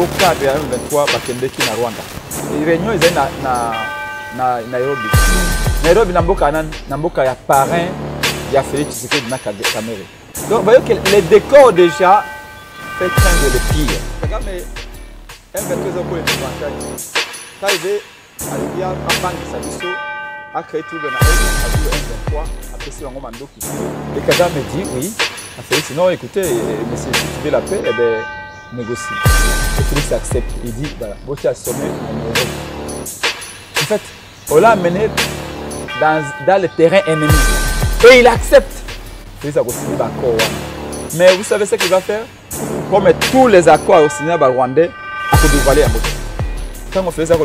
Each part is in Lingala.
cadre ya M23 bakendeki na Rwanda. Réunion ezali na Nairobi. Nairobi na mboka ya parrain ya Félix Tshisekedi na Kamere. Donc voyez que les décors déjà fait craindre le pire. Kagame M23 ezako epuvantage. Taïve alibia apangisa biso a créé tout le M23 après c'est vraiment mandoki. Et Kagame dit oui. Félix non écoutez monsieur si tu veux la paix eh ben négocie. Et Félix accepte. Il dit voilà, vous êtes assommé en Europe. En fait, on l'a amené dans le terrain ennemi. Et il accepte. Félix a signé l'accord. Mais vous savez ce qu'il va faire? Comme tous les accords signés par Rwandais, il faut dévoiler un mot. Quand on fait ça, en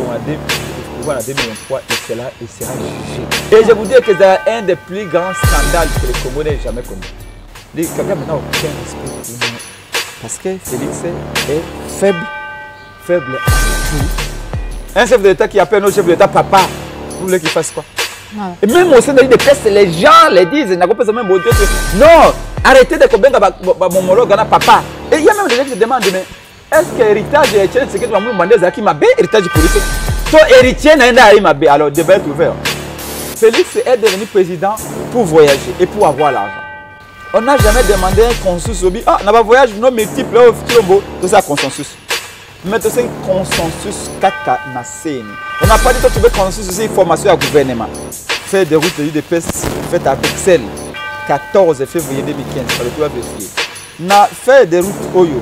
2023, il sera jugé. Et je vous dis que c'est un des plus grands scandales que les Congolais n'aient jamais connu. Les Kagame n'a aucun respect pour nous. Parce que Félix est faible à tout. Un chef de l'État qui appelle un chef de l'État papa, vous voulez qu'il fasse quoi? Voilà. Et même au sein de l'IDPS, les gens les disent, non, arrêtez de combattre mon homologue, papa. Et il y a même des gens qui se demandent, mais est-ce que l'héritage de Etienne Tshisekedi va nous demander héritage politique? Toi, héritier n'a pas de alors le débat est ouvert. Félix est devenu président pour voyager et pour avoir l'argent. On n'a jamais demandé un consensus au ah, on n'a pas voyage, non multiple, tout ça consensus. Mais c'est un consensus kaka na scène. On n'a pas dit que tu veux consensus aussi formation à gouvernement. Faire des routes de l'IDPS faites à Bruxelles, 14 février 2015, par le pouvoir vérifier. Na fait des routes Oyo.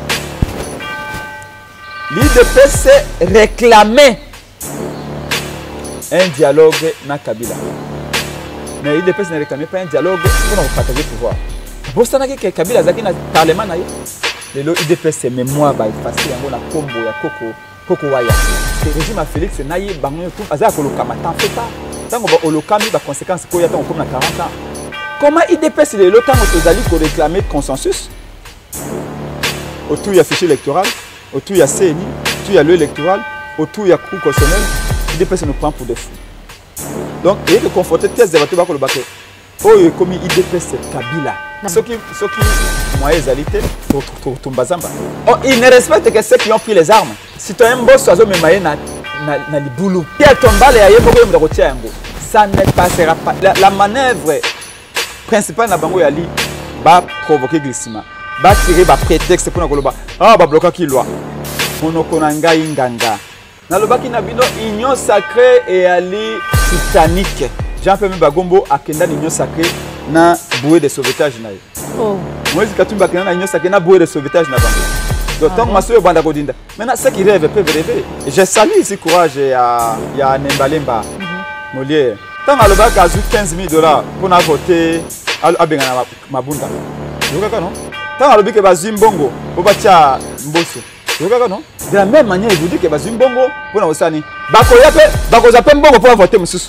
L'IDPS réclamait un dialogue na Kabila. Mais l'IDPS ne réclamait pas un dialogue pour nous partager le pouvoir. Bostana ke Kabila zaki na parlement na yo. Lelo IDPS mémoire ba effacer yango na kombo ya Koko Waya. Le régime à Félix na ye bango tout aza ko lokama tant fait pas. Tango ba olokami ba conséquences ko ya tango comme na 40 ans. Comment IDPS lelo tango tozali ko réclamer consensus? Autour ya fichier électoral, autour ya CNI, autour ya l'électoral, autour ya cour constitutionnel, IDPS nous prend pour des fous. Donc il faut conforter thèse de bateau ba ko le bateau. Oh, comme IDPS Kabila. Ceux qui moyens alité pour Tumbazamba. Oh, ils ne respectent que ceux qui ont pris les armes. Si tu as un boss, tu as na liboulou. Ça ne passera pas. La manœuvre principale na bango yali va provoquer glissement. Va tirer va prétexte pour na ah ba bloquer qui loi. Monokonanga inganga. Na lobaki na bino union sacrée et ali titanique. Jean-Pierre Bagombo a kenda l'union sacrée na bouée de sauvetage na ye. Oh. Moïse Katumba kenda na l'union sacrée na bouée de sauvetage na bango. Donc tant que ma banda godinda. Maintenant ceux qui rêvent peuvent rêver. Je salue ici courage ya Nembalemba Molière. Tant que le bac a 15 000 $ pour na voter à Bengana Mabunda. Vous voyez non? Tant que le bac a Zimbongo pour batia Mbosso. Vous voyez non? De la même manière il vous dit que Zimbongo pour na osani. Bako zape Mbongo pour voter Moussous.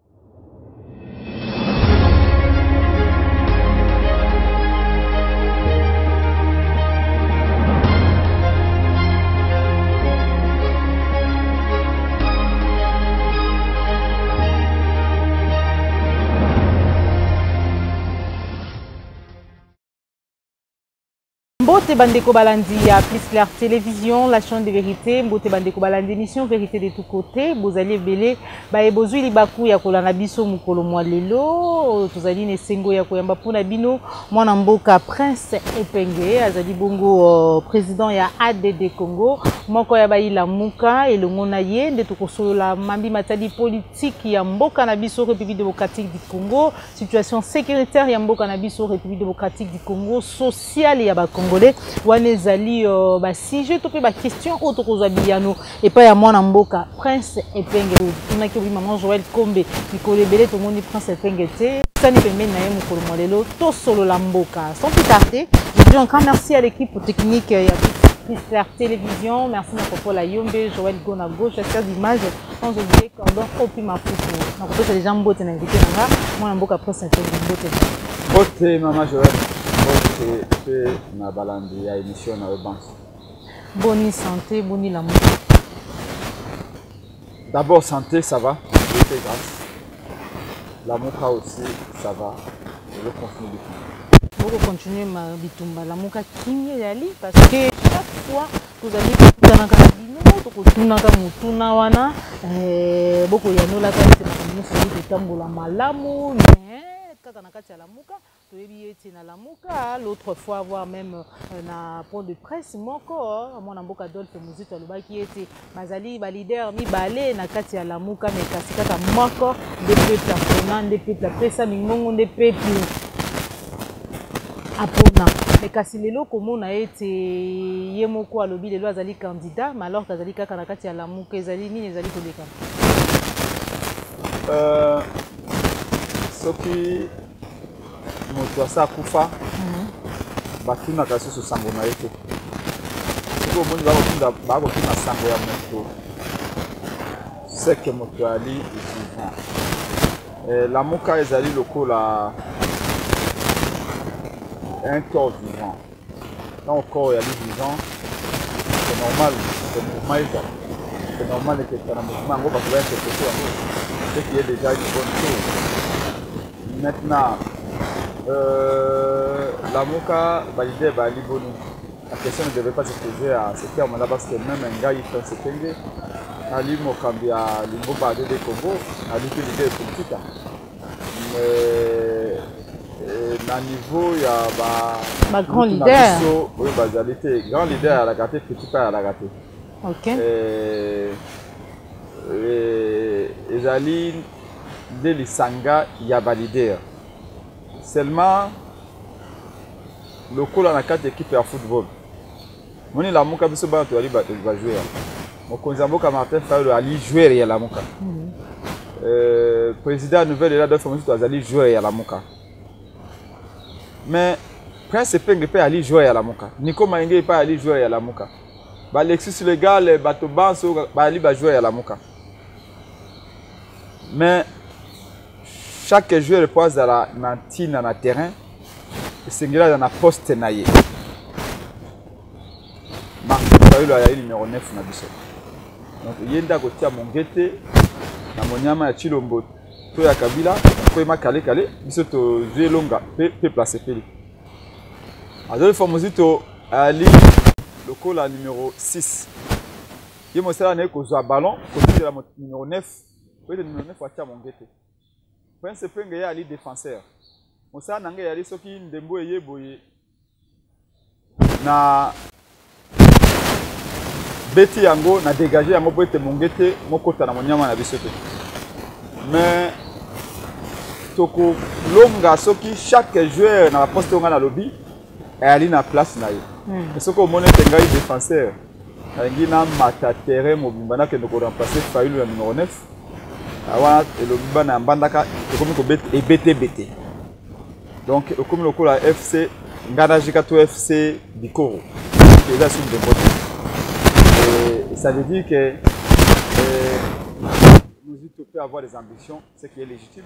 Mbote Bandeko Balandi à Plus Clair Télévision, la chaîne de vérité. Mbote Bandeko Balandi, émission Vérité de tous côtés. Bozali Belé, Baebozui Libaku ya kolana biso mukolo mwalelo. Tozali ne sengo ya koyamba pona bino. Mwana mboka Prince Epenge, azali bongo président ya ADD Congo. Moko ya baila muka elongo na ye nde tukosolola mambi matadi politique ya mboka na biso République démocratique du Congo, situation sécuritaire ya mboka na biso République démocratique du Congo, sociale ya ba Congolais. Wanezali ba sujet to pe ba question auto kozwa biyano et pas ya mwana mboka Prince Epenge. Tuna ki maman Joël Kombe mikolo ebele to moni Prince Epenge te sani pembe na ye mukolo molelo to solo la mboka. Sans plus tarder, je dis encore merci à l'équipe technique ya Plus Clair Télévision. Merci à la Yombe, Joël Gona gauche, chef d'image, sans oublier Cordon Opi Mafufu. Donc c'est les gens botte na invité nga, mwana mboka Prince Epenge botte. Botte maman Joël. Botte na balandi ya émission na Banque. Bonne santé, bonne l'amour. D'abord santé, ça va. Dieu grâce. L'amour aussi, ça va. Je vais continuer du coup. Vous continuez ma bitumba. L'amour qui est allé parce que chaque fois vous allez tokutanaka na bino tokotunaka motuna wana bokoyanolaka ete makambo nyonso ezali kotambola malamu mais kaka na kati ya lamuka toyebi ete na lamuka l'autre fois voire même na point de presse moko mwana mboka Adolphe Muzito alobaki ete bazali balider mibale na kati ya lamuka mais kasi kaka moko nde peuple apona nde peuple apesa mingongo nde peuple apona mais kasi lelo komona ete ye moko alobi lelo azali candidat mais alors kazali kaka na kati ya lamuka ezali nini ezali koleka soki moto asa kufa batunaka susu sango na ye te soki omoni bakotuna sango ya moto seke moto ali vivant lamuka ezali lokola un corps vivant. Quand le corps est vivant, c'est normal, c'est normal. C'est normal que tu aies un mouvement, parce que c'est qui est déjà une bonne chose. Maintenant, la mouka validée par Libonu. La question ne devait pas se poser à ce terme-là parce que même un gars il fait ce qu'il est. Ali Mokambia, Limbo Badé de Congo, Ali qui l'idée est politique. Na niveau il y a ma grand leader oui basalité grand leader à la gâté petit pas à la gâté OK ezali de lisanga ya ba leader seulement le coup na quatre équipes à football moni la muka biso ba to ali ba joueur mokonzi mboka Martin Fayulu ali joueur ya la muka président nouvelle là Adolphe Muzito azali joueur ya la muka. Mais Prince Penge peut aller jouer à la Mouka. Nico Maïngue peut aller jouer à la Mouka. L'Alexis Légal, Batoban, aller jouer à la Mouka. Mais chaque joueur pose dans la tine dans le terrain. Et c'est là dans la poste naïe. Marc Fayulu a numéro 9 na biso. Donc il y a un côté à Mongete, na Monyama ya Chilombo. To ya Kabila, ko ema kale biso to jouer longa pe placer peli. Adolphe Muzito ali lokola numéro 6. Ye mosala na ko zwa ballon côté de la numéro 9. Ko le numéro 9 atia Mongete. Prince Penge ya ali défenseur. Mosala nanga ya ali soki ndembo eye boye na beti yango na dégager yango po ete Mongete mokota na monyama na biso te. Mais toko longa soki chaque joueur na poste nga na lobby ali na place na ye. Soki omone tenga défenseur alingi na mata terrain mobimba na kendo ko remplacer Fayulu na numéro 9. Awa elobimba na mbandaka ekomi ko BT. Donc ekomi lokola FC Ngana Jikato FC Bikoro. C'est sur de et ça veut dire que Muzito peut avoir des ambitions, ce qui est légitime.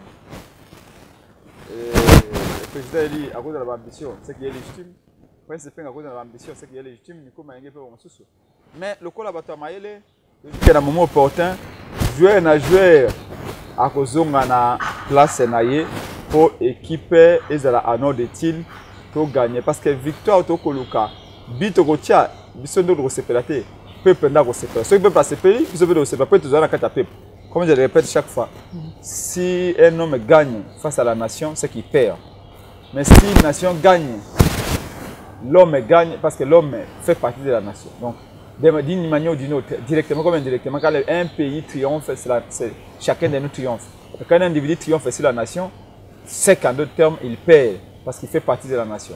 Le président dit à cause de l'ambition, ce qui est légitime. Le Prince Penge à cause de l'ambition, ce qui est légitime. Mais le col à Batamayele, il y a un moment opportun, joueur na joueur à cause de la place pour équiper et à nord de Tine pour gagner. Parce que victoire au Koluka, bito kotia, biso ndo ko sepelate, peuple nda ko sepelate. Ceux qui peuvent pas sepeler, biso peuvent sepelate, peut toujours na kata peuple. Comme je le répète chaque fois, si un homme gagne face à la nation, c'est qu'il perd. Mais si une nation gagne, l'homme gagne parce que l'homme fait partie de la nation. Donc, d'une manière ou d'une autre, directement comme indirectement, quand un pays triomphe, chacun de nous triomphe. Quand un individu triomphe sur la nation, c'est qu'en d'autres termes, il perd parce qu'il fait partie de la nation.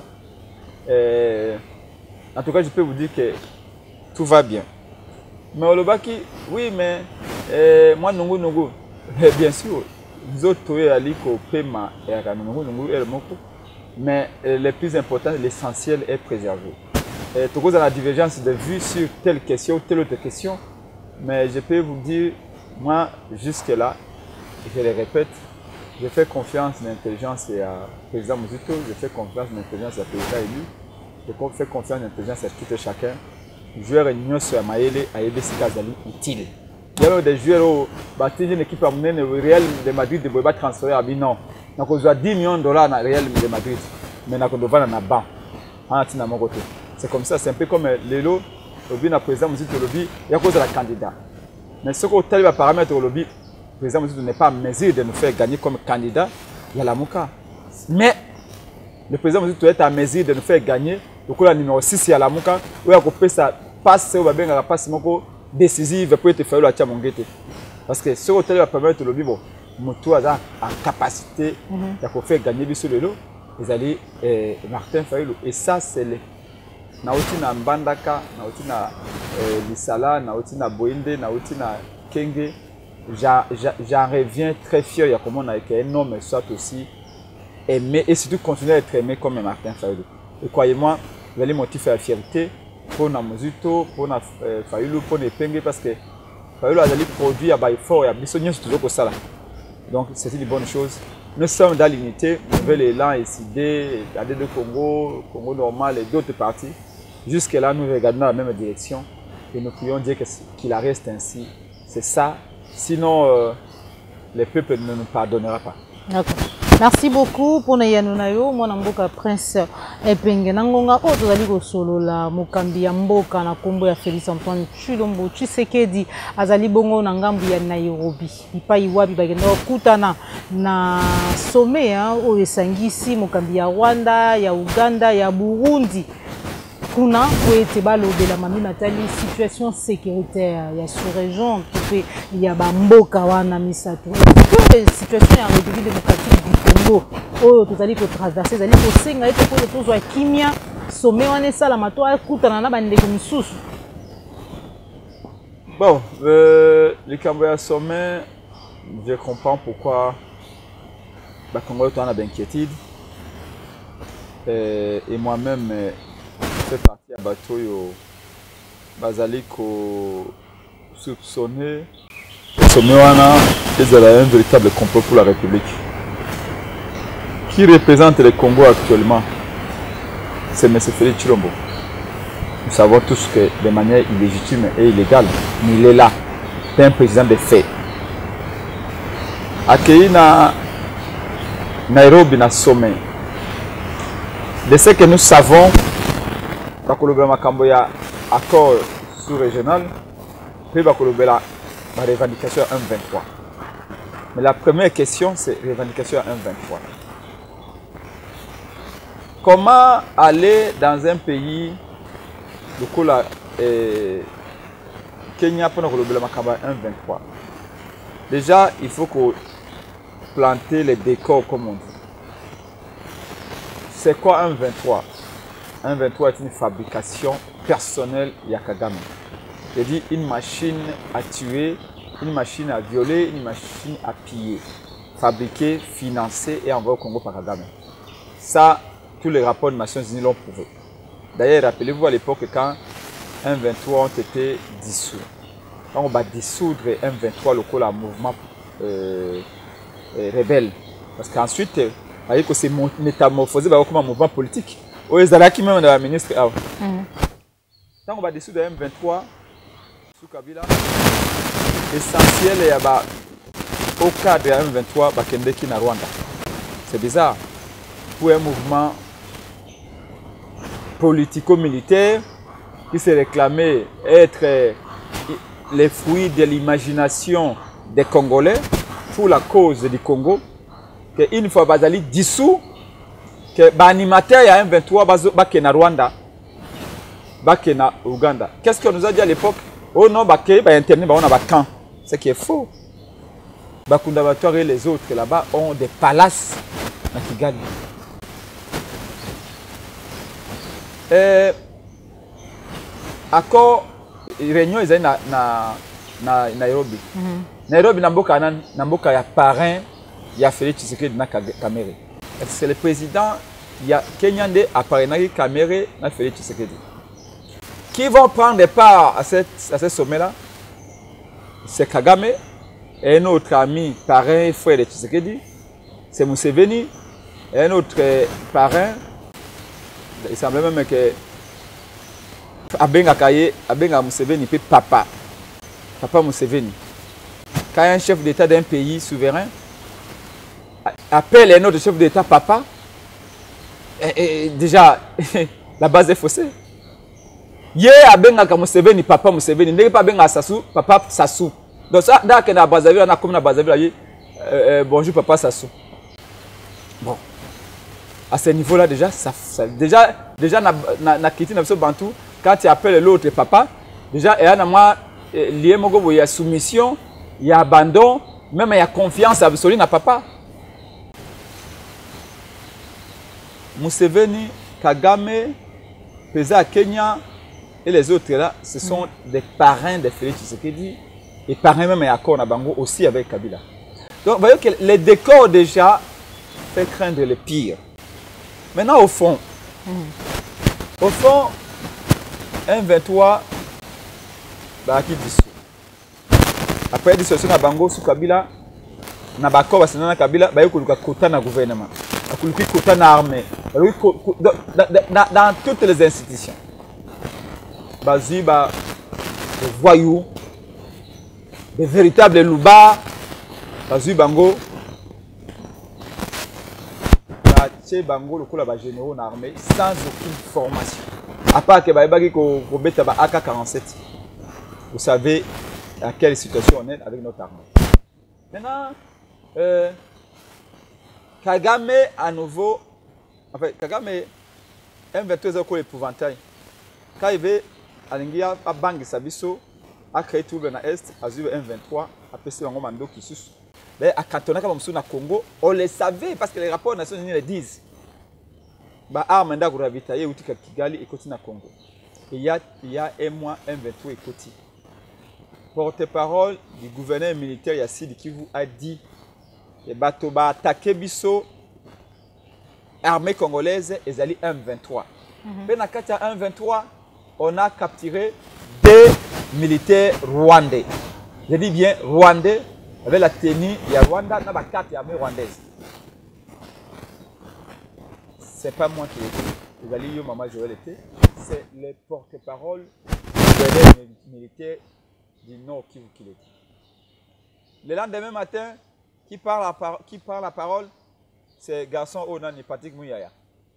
En tout cas, je peux vous dire que tout va bien. Mais Olobaki, oui, mais moi, Nongo, bien sûr, nous autres, Aliko, Pema et Nongo, mais le plus important, l'essentiel est préservé. Tout cause à la divergence de vue sur telle question ou telle autre question, mais je peux vous dire, moi, jusque-là, je le répète, je fais confiance à l'intelligence et à président Muzito, je fais confiance à l'intelligence et à président élu, je fais confiance à l'intelligence à tout et chacun. Joueur et sur Mayele à EBC Kazali utile. Il y a des joueurs qui ont une équipe à mener le Real de Madrid de Boba transférer à Binon. Donc on a 10 millions de dollars dans le Real de Madrid. Mais on a un banc. C'est comme ça, c'est un peu comme Lelo. lobby na président Mozitu lobby il y a cause de la candidat. Mais ce qu'on t'a paramètre au lobby, le président Mozitu n'est pas en mesure de nous faire gagner comme candidat, il y a la Mouka. Mais le président Mozitu est en mesure de nous faire gagner. Donc le numéro 6 il y a la Mouka, où il y a coupé sa passe, où il y a passe décisive pour être fait la Tchamongete. Parce que ce qu'on t'a permettre au lobby, bon, Moutou a en capacité de faire gagner sur le lot. Ils allaient Martin Fayulu. Et ça, c'est le. Nauti na Mbandaka, nauti na Lisala, nauti na Boinde, nauti na Kenge. J'en reviens très fier. Il y a comment on a été un homme soit aussi aimé et surtout continuer à être aimé comme Martin Fayulu. Et croyez-moi, vous allez motiver la fierté pour na Mozuto, pour na Fayulu, pour na Penge parce que Fayulu a des produits à Baïfort et à Bissonnier, c'est toujours comme ça là. Donc c'est une bonne chose. Nous sommes dans l'unité, Nouvel Élan, SID, AD de Congo, Congo normal et d'autres partis. Jusque-là, nous regardons dans la même direction et nous prions Dieu qu'il en reste ainsi. C'est ça. Sinon, le peuple ne nous pardonnera pas. D'accord. Merci beaucoup pour Nayanunayo, mon amboka Prince Epenge. Nangonga o tozali ko solo la mokambi ya mboka na kombo ya Félix Antoine Tshilombo Tshisekedi azali bongo na ngambu ya Nairobi. Ipai wapi bagenda kutana na sommet o esangisi mokambi ya Rwanda, ya Uganda, ya Burundi. Kuna poete balobela mami natali situation sécuritaire ya sous-région qui il y a bamboka wana misato. Que situation ya République démocratique du Congo oyo tozali ko traverser zali ko senga ete ko tozwa kimia sommet wana sala mato akutana na bandeko misusu. Bon, le Cambodge sommet, je comprends pourquoi le Congo est en inquiétude. Et moi-même je fais partie à Batoyo bazali ko soupçonner le sommet wana est un véritable complot pour la République. Qui représente le Congo actuellement? C'est M. Félix Tshilombo. Nous savons tous que de manière illégitime et illégale, mais il est là. C'est un président de fait. Accueilli na Nairobi na sommet. De ce que nous savons, il y a un accord sous-régional, puis il y a la revendication 1-23. Mais la première question, c'est la revendication 1-23. Comment aller dans un pays, le Kenya, pour le 1-23? Déjà, il faut planter les décors, comme on dit. C'est quoi 1-23? 1-23 est une fabrication personnelle Yakagame. C'est-à-dire une machine à tuer, une machine à violer, une machine à piller. Fabriquée, financée et envoyée au Congo par Kagame. Ça, tous les rapports des Nations Unies l'ont prouvé. D'ailleurs, rappelez-vous à l'époque quand 1-23 ont été dissous. Quand on va dissoudre 1-23, le mouvement rebelle. Parce qu'ensuite, c'est métamorphosé comme un mouvement politique. Qui même la ministre. Quand on va dissoudre 1-23, sous Kabila, l'essentiel est au cadre de 1-23, Bakendeki na Rwanda. C'est bizarre. Pour un mouvement politico-militaire qui s'est réclamé être les fruits de l'imagination des Congolais pour la cause du Congo, qu'une fois Bazali dissous, que l'animateur y a 1-23 Bakena Rwanda, Bakena Uganda. Qu'est-ce qu'on nous a dit à l'époque? Oh non, Baké, Internet, on a un camp. Ce qui est faux. Bakundabatoire et les autres là-bas ont des palaces à Kigali. Accord réunion ils na Nairobi. Nairobi namboka ya parrain ya Félix Tshisekedi na Kamere. C'est le président ya Kenyande a parrainé Kamere na Félix Tshisekedi. Qui vont prendre part à ce sommet là? C'est Kagame et un autre ami parrain frère de Tshisekedi, c'est Museveni et un autre parrain. Il semble même que Abenga Museveni peut papa Museveni. Quand un chef d'État d'un pays souverain appelle un autre chef d'État papa, et déjà la base est faussée. Ye abengaka Museveni papa Museveni, ndenge pas benga Sassou papa Sassou. Donc ça dans que na Brazzaville on a comme na Brazzaville bonjour papa Sassou. Bon. À ce niveau-là déjà déjà na quitté na Bantou quand tu appelles l'autre papa, déjà il y a moi lié moko il y a soumission, il y a abandon, même il y a confiance absolue na papa. Museveni, Kagame, Pesa Kenya et les autres là, ce sont des parrains de Félix Tshisekedi et parrains même à Kona Bango aussi avec Kabila. Donc vous voyez que les décors déjà fait craindre le pire. Maintenant au fond, M23 bah qui dissous. Après dissolution na Bango sous Kabila, na bako basana Kabila, bah yokuluka kota na gouvernement. Akuluki kota na armée. Dans toutes les institutions. Bazi ba des voyous, des véritables loubards, bazi bango. Bache bango le kola ba généraux na armée sans aucune formation. À part que baibaki ko beta ba AK-47. Vous savez à quelle situation on est avec notre armée. Maintenant Kagame à nouveau, en fait Kagame M23 est épouvantail. Quand il veut Alingia a Bang Sabiso a créé tout le Est, a vu M23, a passé un mando qui sus. Mais à Katona comme na Congo, on le savait parce que les rapports Nations Unies le disent. Bah arme nda ravitailler outil Kigali et côté na Congo. Il y a un mois M23 et côté. Porte-parole du gouverneur militaire Yassidi Kivu a dit les bateaux ba attaquer biso armée congolaise et zali M23. Mais dans le M23, on a capturé deux militaires rwandais. Je dis bien rwandais avec la tenue il y a Rwanda, il y a 4 armées rwandaises. C'est pas moi qui l'ai dit, zali yo maman Joël était, c'est le porte-parole du militaire du Nord qui l'ait dit. Le lendemain matin, qui parle la parole, c'est garçon Onani Patrick Mouyaya.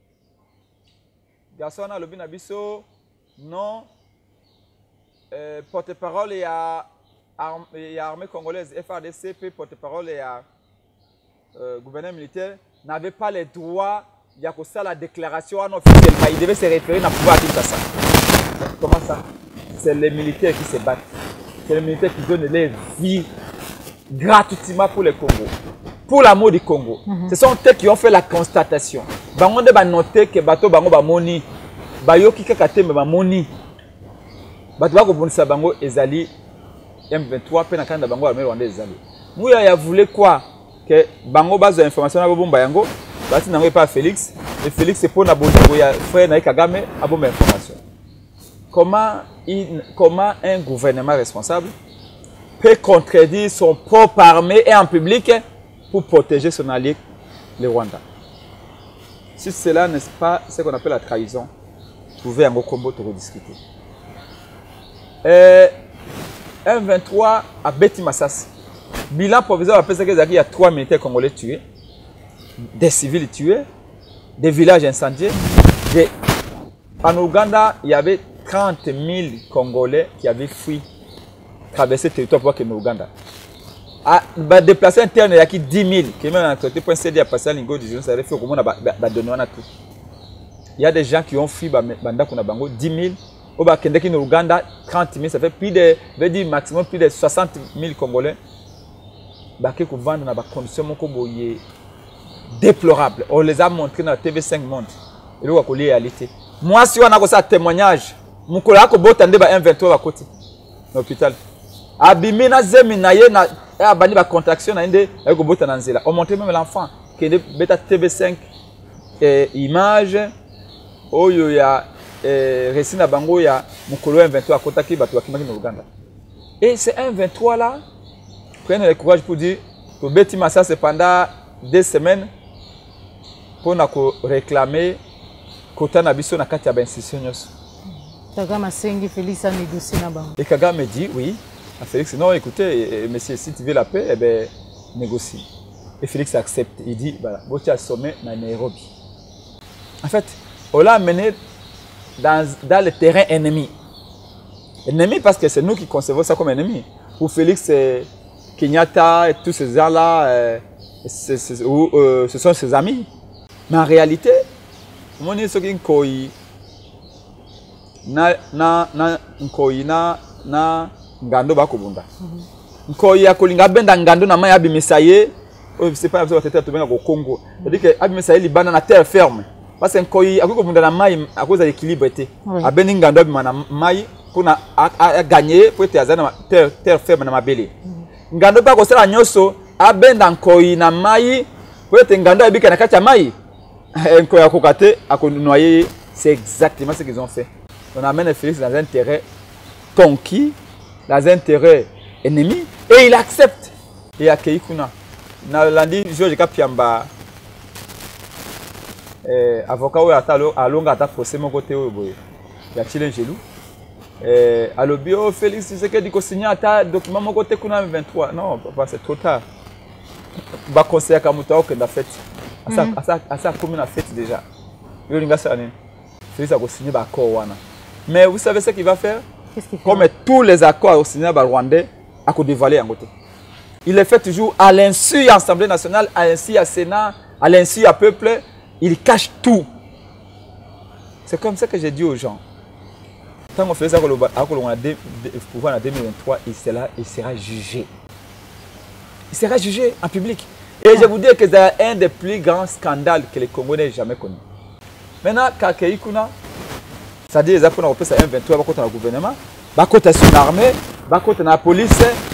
Garçon a lobby nabiso, non, porte-parole et à armée congolaise, FARDC, porte-parole et à gouverneur militaire, n'avait pas les droits, il y a que ça la déclaration officiellement, il devait se référer à pouvoir dire ça. Comment ça? C'est les militaires qui se battent, c'est les militaires qui donnent leur vie gratuitement pour le Congo, pour l'amour du Congo. Ce sont eux qui ont fait la constatation. Bango de ba noter que bato bango ba moni, bayoki kakate me ba moni. Bato ba ko bonisa bango ezali M23 pe na kanda bango armée rwandaise ezali. Mouya ya voulait quoi que bango bazo information na bomba yango, bati nango pas Félix, et Félix c'est pour na bongo ya frère na Kagame a bomba information. Comment un gouvernement responsable peut contredire son propre armée et en public pour protéger son allié, le Rwanda. Si cela n'est pas ce qu'on appelle la trahison, vous pouvez en combo te rediscuter. M23 à Beti Massas. Bilan provisoire après ça qu'il y a 3 militaires congolais tués, des civils tués, des villages incendiés. En Ouganda, il y avait 30 000 Congolais qui avaient fui, traversé le territoire pour que l'Ouganda. À déplacer interne, il y a 10 000 qui même en traité pour céder à passer à l'Ingo du Génie, ça fait au moins donner tout. Il y a des gens qui ont fui Banda Kunabango, 10 000. Au Bakendeki en Ouganda, 30 000, ça fait plus de, je veux dire, maximum plus de 60 000 Congolais. Baké ko vendre dans des conditions déplorables. On les a montrés dans la TV5 Monde. Et là, on a réalité. Moi, si on a ça témoignage, mon collègue a botandé ba M23 à côté l'hôpital. Abimina zeminaye na abani ba contraction na inde avec bota na nzela. On montrait même l'enfant qui est beta TV5 image oyo ya resina bango ya mukolo M23 à côté qui bato bakimaki na Uganda. Et c'est M23 là prenez le courage pour dire que Beti Massa c'est pendant 2 semaines pour réclamer kota na biso na kati ya institution nyos. Kagame Sengi Félix a négocié na bango. Et Kagame dit oui à Félix non écoutez monsieur si tu veux la paix eh ben négocie. Et Félix accepte, il dit voilà, vous êtes sommet na Nairobi. En fait, on l'a amené dans le terrain ennemi. Ennemi parce que c'est nous qui concevons ça comme ennemi. Pour Félix Kenyatta et tous ces gens-là, ce sont ses amis. Mais en réalité, on est sur une koi na ngando bakobunda. Nkoi ya kolinga benda ngando na maya bimisaye. C'est pas ça peut-être bien au Congo. C'est-à-dire que abimisaye libana na terre ferme. Parce que nkoi akobunda na mai à cause de l'équilibre était. Abeni ngando abimana mai pour na gagner pour être azana terre ferme na mabele. Ngando ba ko sala nyoso abenda nkoi na mai pour être ngando abika na kati ya mai. Nkoi akokate akonoyer, c'est exactement ce qu'ils ont fait. On amène Félix dans un terrain conquis, dans un terrain ennemi, et il accepte. Et accueille Kuna. Na landi Georges Kapiamba, avocat ou à longa ta procès mon côté où il y a Chile Gelou. À l'obio Félix, c'est que dit qu'on signe ta document mon côté Kuna 23. Non, papa c'est trop tard. Ba conseiller Kamuta au la fête. À ça commune a fête déjà. Il y a une Félix a signé ba Kowana. Mais vous savez ce qu'il va faire? Comme tous les accords signés par Rwandais, à dévaler en côté. Il les fait toujours à l'insu à l'Assemblée nationale, à l'insu à Sénat, à l'insu à peuple. Il cache tout. C'est comme ça que j'ai dit aux gens. Quand on fait ça, pouvoir en 2023, il sera jugé. Il sera jugé en public. Et je vous dis que c'est un des plus grands scandales que les Congolais n'aient jamais connu. Maintenant, Kakei Kuna, c'est-à-dire les apôtres ont fait ça 1-23, ils ont le gouvernement, ils ont son armée, ils ont la police,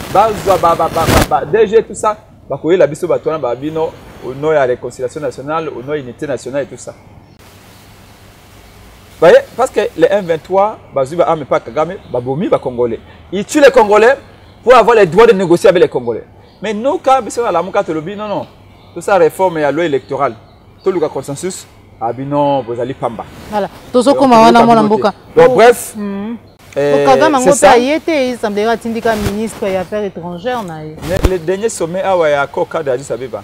DG, tout ça. Ils ont la biso batona, au nom de la réconciliation nationale, au nom de l'unité nationale et tout ça. Vous voyez, parce que les 1-23, ils tuent les Congolais pour avoir les droits de négocier avec les Congolais. Mais nous, quand ils sont à la Mouka Tolobi, non, non. Tout ça réforme et la loi électorale. Tout le consensus. Ah non, vous allez pamba. Voilà. Tout ce qu'on a donc bref. C'est ça. Il semblera que ministre des Affaires étrangères. Le dernier sommet a Koka de Addis Abeba.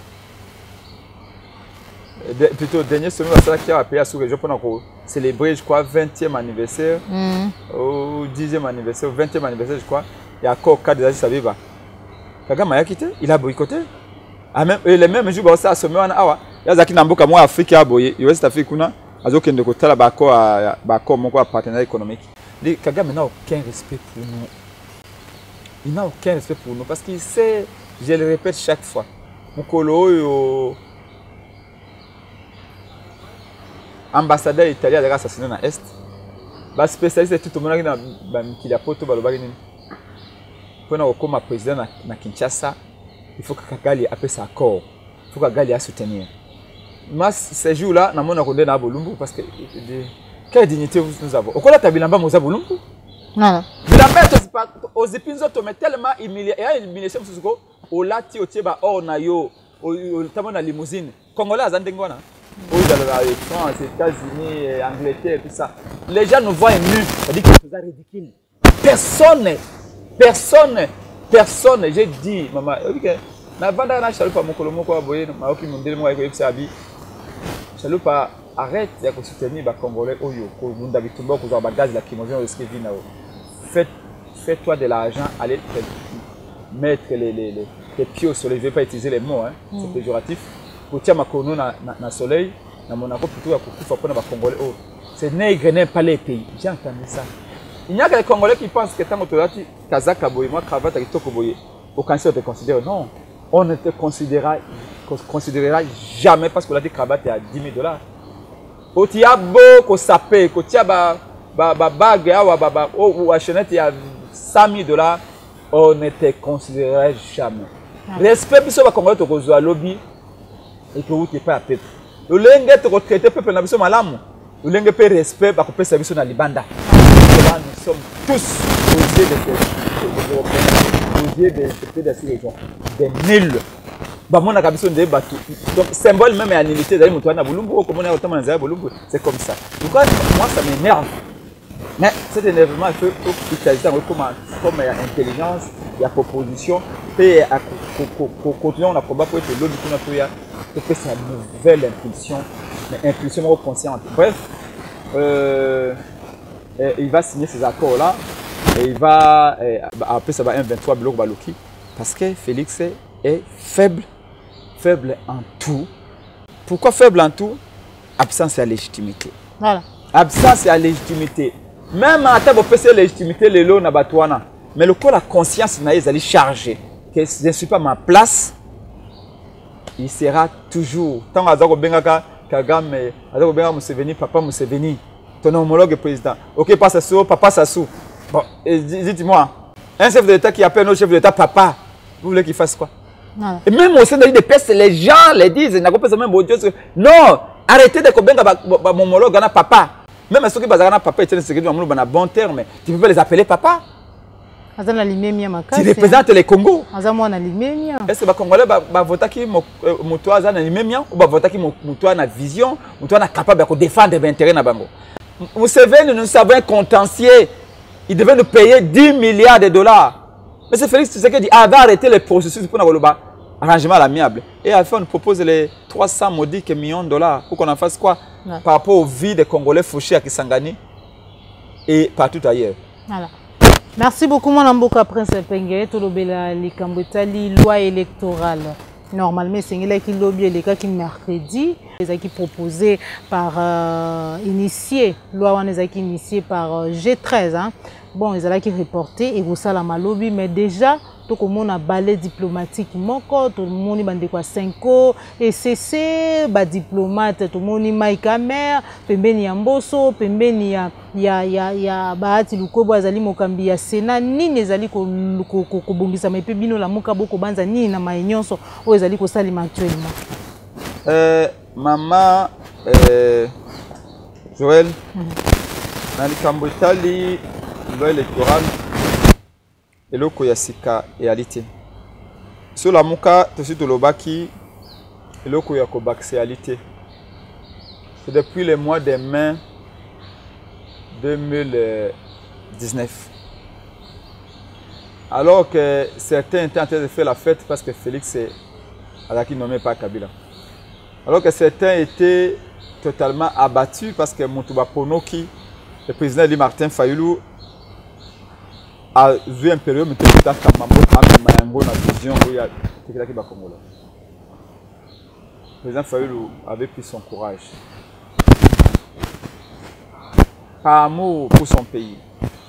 Plutôt le dernier sommet qui a appelé à sous région pour célébrer, je crois, 20e anniversaire. Ou 10e anniversaire, ou 20e anniversaire, je crois. Il y a Koka de Addis Abeba. Kagame a quitté, il a boycotté. Les mêmes jours, ça a sommet en Awa. Il y a des gens qui Afrique à boyer, il y a des Afrique qui ont côté mon partenaire économique. Kagame n'a aucun respect pour nous. Il n'a aucun respect pour nous parce qu'il sait, je le répète chaque fois, mon colo ambassadeur italien a assassiné dans l'Est. Le spécialiste de tout le monde qui a poto balobagini. Pour nous comme président na Kinshasa, il faut que Kagame appelle sa accord. Il faut que Kagame soutenir. Moi, ces jours-là, je suis condamné à Bolumbu parce que quelle dignité nous avons. Au Kola Tabilamba, nous avons Bolumbu. Non. Bilamba, aux épines, mais tellement humilié. Et à l'humiliation, au lati, au tieba, au nayo, au tamon la limousine. Congolais, à Zandengwana. Au France, États-Unis, Angleterre, tout ça. Les gens nous voient nus. C'est-à-dire que c'est ridicule. Personne, j'ai dit, maman, na vanda na chalupa mokolo moko aboye na oki mondele mo ayiko sabi chalupa arrête ya ko soutenir ba congolais oyo ko munda bitumba ko za ba gaz la kimozio risque vie na fais-toi de l'argent, allez mettre les pieds au soleil. Je vais pas utiliser les mots, hein, c'est péjoratif. Pour tirer ma kono na soleil, na Monaco plutôt à kufa pour na ba congolais. Oh, c'est nègre n'est pas les pays. J'ai entendu ça. Il n'y a que les Congolais qui pensent que tant que tu as Kazaka boye moi cravate avec Toko boye, aucun seul te considère. Non. On ne te considérera jamais parce que la cravate est à 10 000 $. Quand tu as beau sapé, quand tu as bague ou à chenette il y a 100 000 $, on ne te considérera jamais. Respect pour ce Congolais tu as lobby et que vous n'êtes pas à peuple. Le lingue te retraité peuple na biso malamu. Le lingue peut respect parce que service na libanda. Nous sommes tous aux yeux des Européens, aux yeux des régions, des nuls. Donc, symbole même à l'unité, c'est comme ça. Donc, moi, ça m'énerve. Mais cet énervement, il faut utiliser comme intelligence, il y a proposition, et continuer à combattre pour être l'autre pour que c'est une nouvelle impulsion, mais impulsion consciente. Bref, il va signer ces accords-là. et il va après ça va 1,23 bloc baloki parce que Félix est faible en tout. Pourquoi faible en tout? Absence à légitimité. Voilà. Absence à légitimité. Même à table de légitimité, les lots n'abatouana. Mais le corps la conscience n'a pas chargé. Que je ne suis pas à ma place. Il sera toujours. Tant que Bengaka, Kagame, Benga Museveni, Papa Museveni, ton homologue président. Ok, pas Sassou, Papa Sassou. Bon, dites-moi, un chef de l'État qui appelle un autre chef de l'État Papa, vous voulez qu'il fasse quoi? Non. Et même au sein de l'IDPS, les gens les disent, non, arrêtez de Benga mon homologue, Papa. Même ceux qui basent Papa, ils disent que bon terme, tu peux pas les appeler Papa. Tu représentes les Congo. Est-ce que les Congolais vont voter qui Moutoua na limemia ou vont voter qui Moutoua na vision, Moutoua na capable de défendre les intérêts na bango. Museveni, nous savons un contentieux. Il devait nous payer 10 milliards de dollars. Mais c'est Félix Tshisekedi dit va arrêter le processus pour un arrangement à l'amiable. Et à la fin, on nous propose les 300 maudits millions de dollars pour qu'on en fasse quoi? Ouais. Par rapport aux vies des Congolais fauchés à Kisangani et partout ailleurs. Voilà. Merci beaucoup, mon amboka Prince Pengere. Tout le bel les loi électorale. Normalement, c'est là qui lobby les cas qui mercredi, les qui proposé par initié, loi qui initié par G13. Hein. Bon, ils allaient qui reporter et vous ça la lobby, mais déjà tout le monde a balai diplomatique moko, tout le monde bande quoi 5 ans, et c'est ba diplomate, tout le monde Maïka Mer, pembeni ya Mboso, pembeni ya Bahati Lukobo azali mokambi ya Sénat, nini ezali ko bongisa mais pe bino la moka boko banza nini na maïnyonso o ezali ko salima actuellement. Maman Joël na likambo Itali loi électorale et le koyasika réalité. Sur la muka, tout de l'obaki et le koyakobaxialité. C'est depuis le mois de mai 2019. Alors que certains étaient en train de faire la fête parce que Félix est nommé par Kabila. Alors que certains étaient totalement abattus parce que Moutouba Ponoki, le président Eli Martin Fayulu, a vu un période, mais tout à fait, la vision où il y a quelqu'un qui va Congo. Le président Fayulu avait pris son courage. Par amour pour son pays,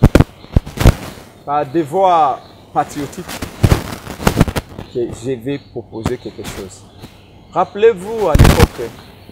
par devoir patriotique, que je vais proposer quelque chose. Rappelez-vous à l'époque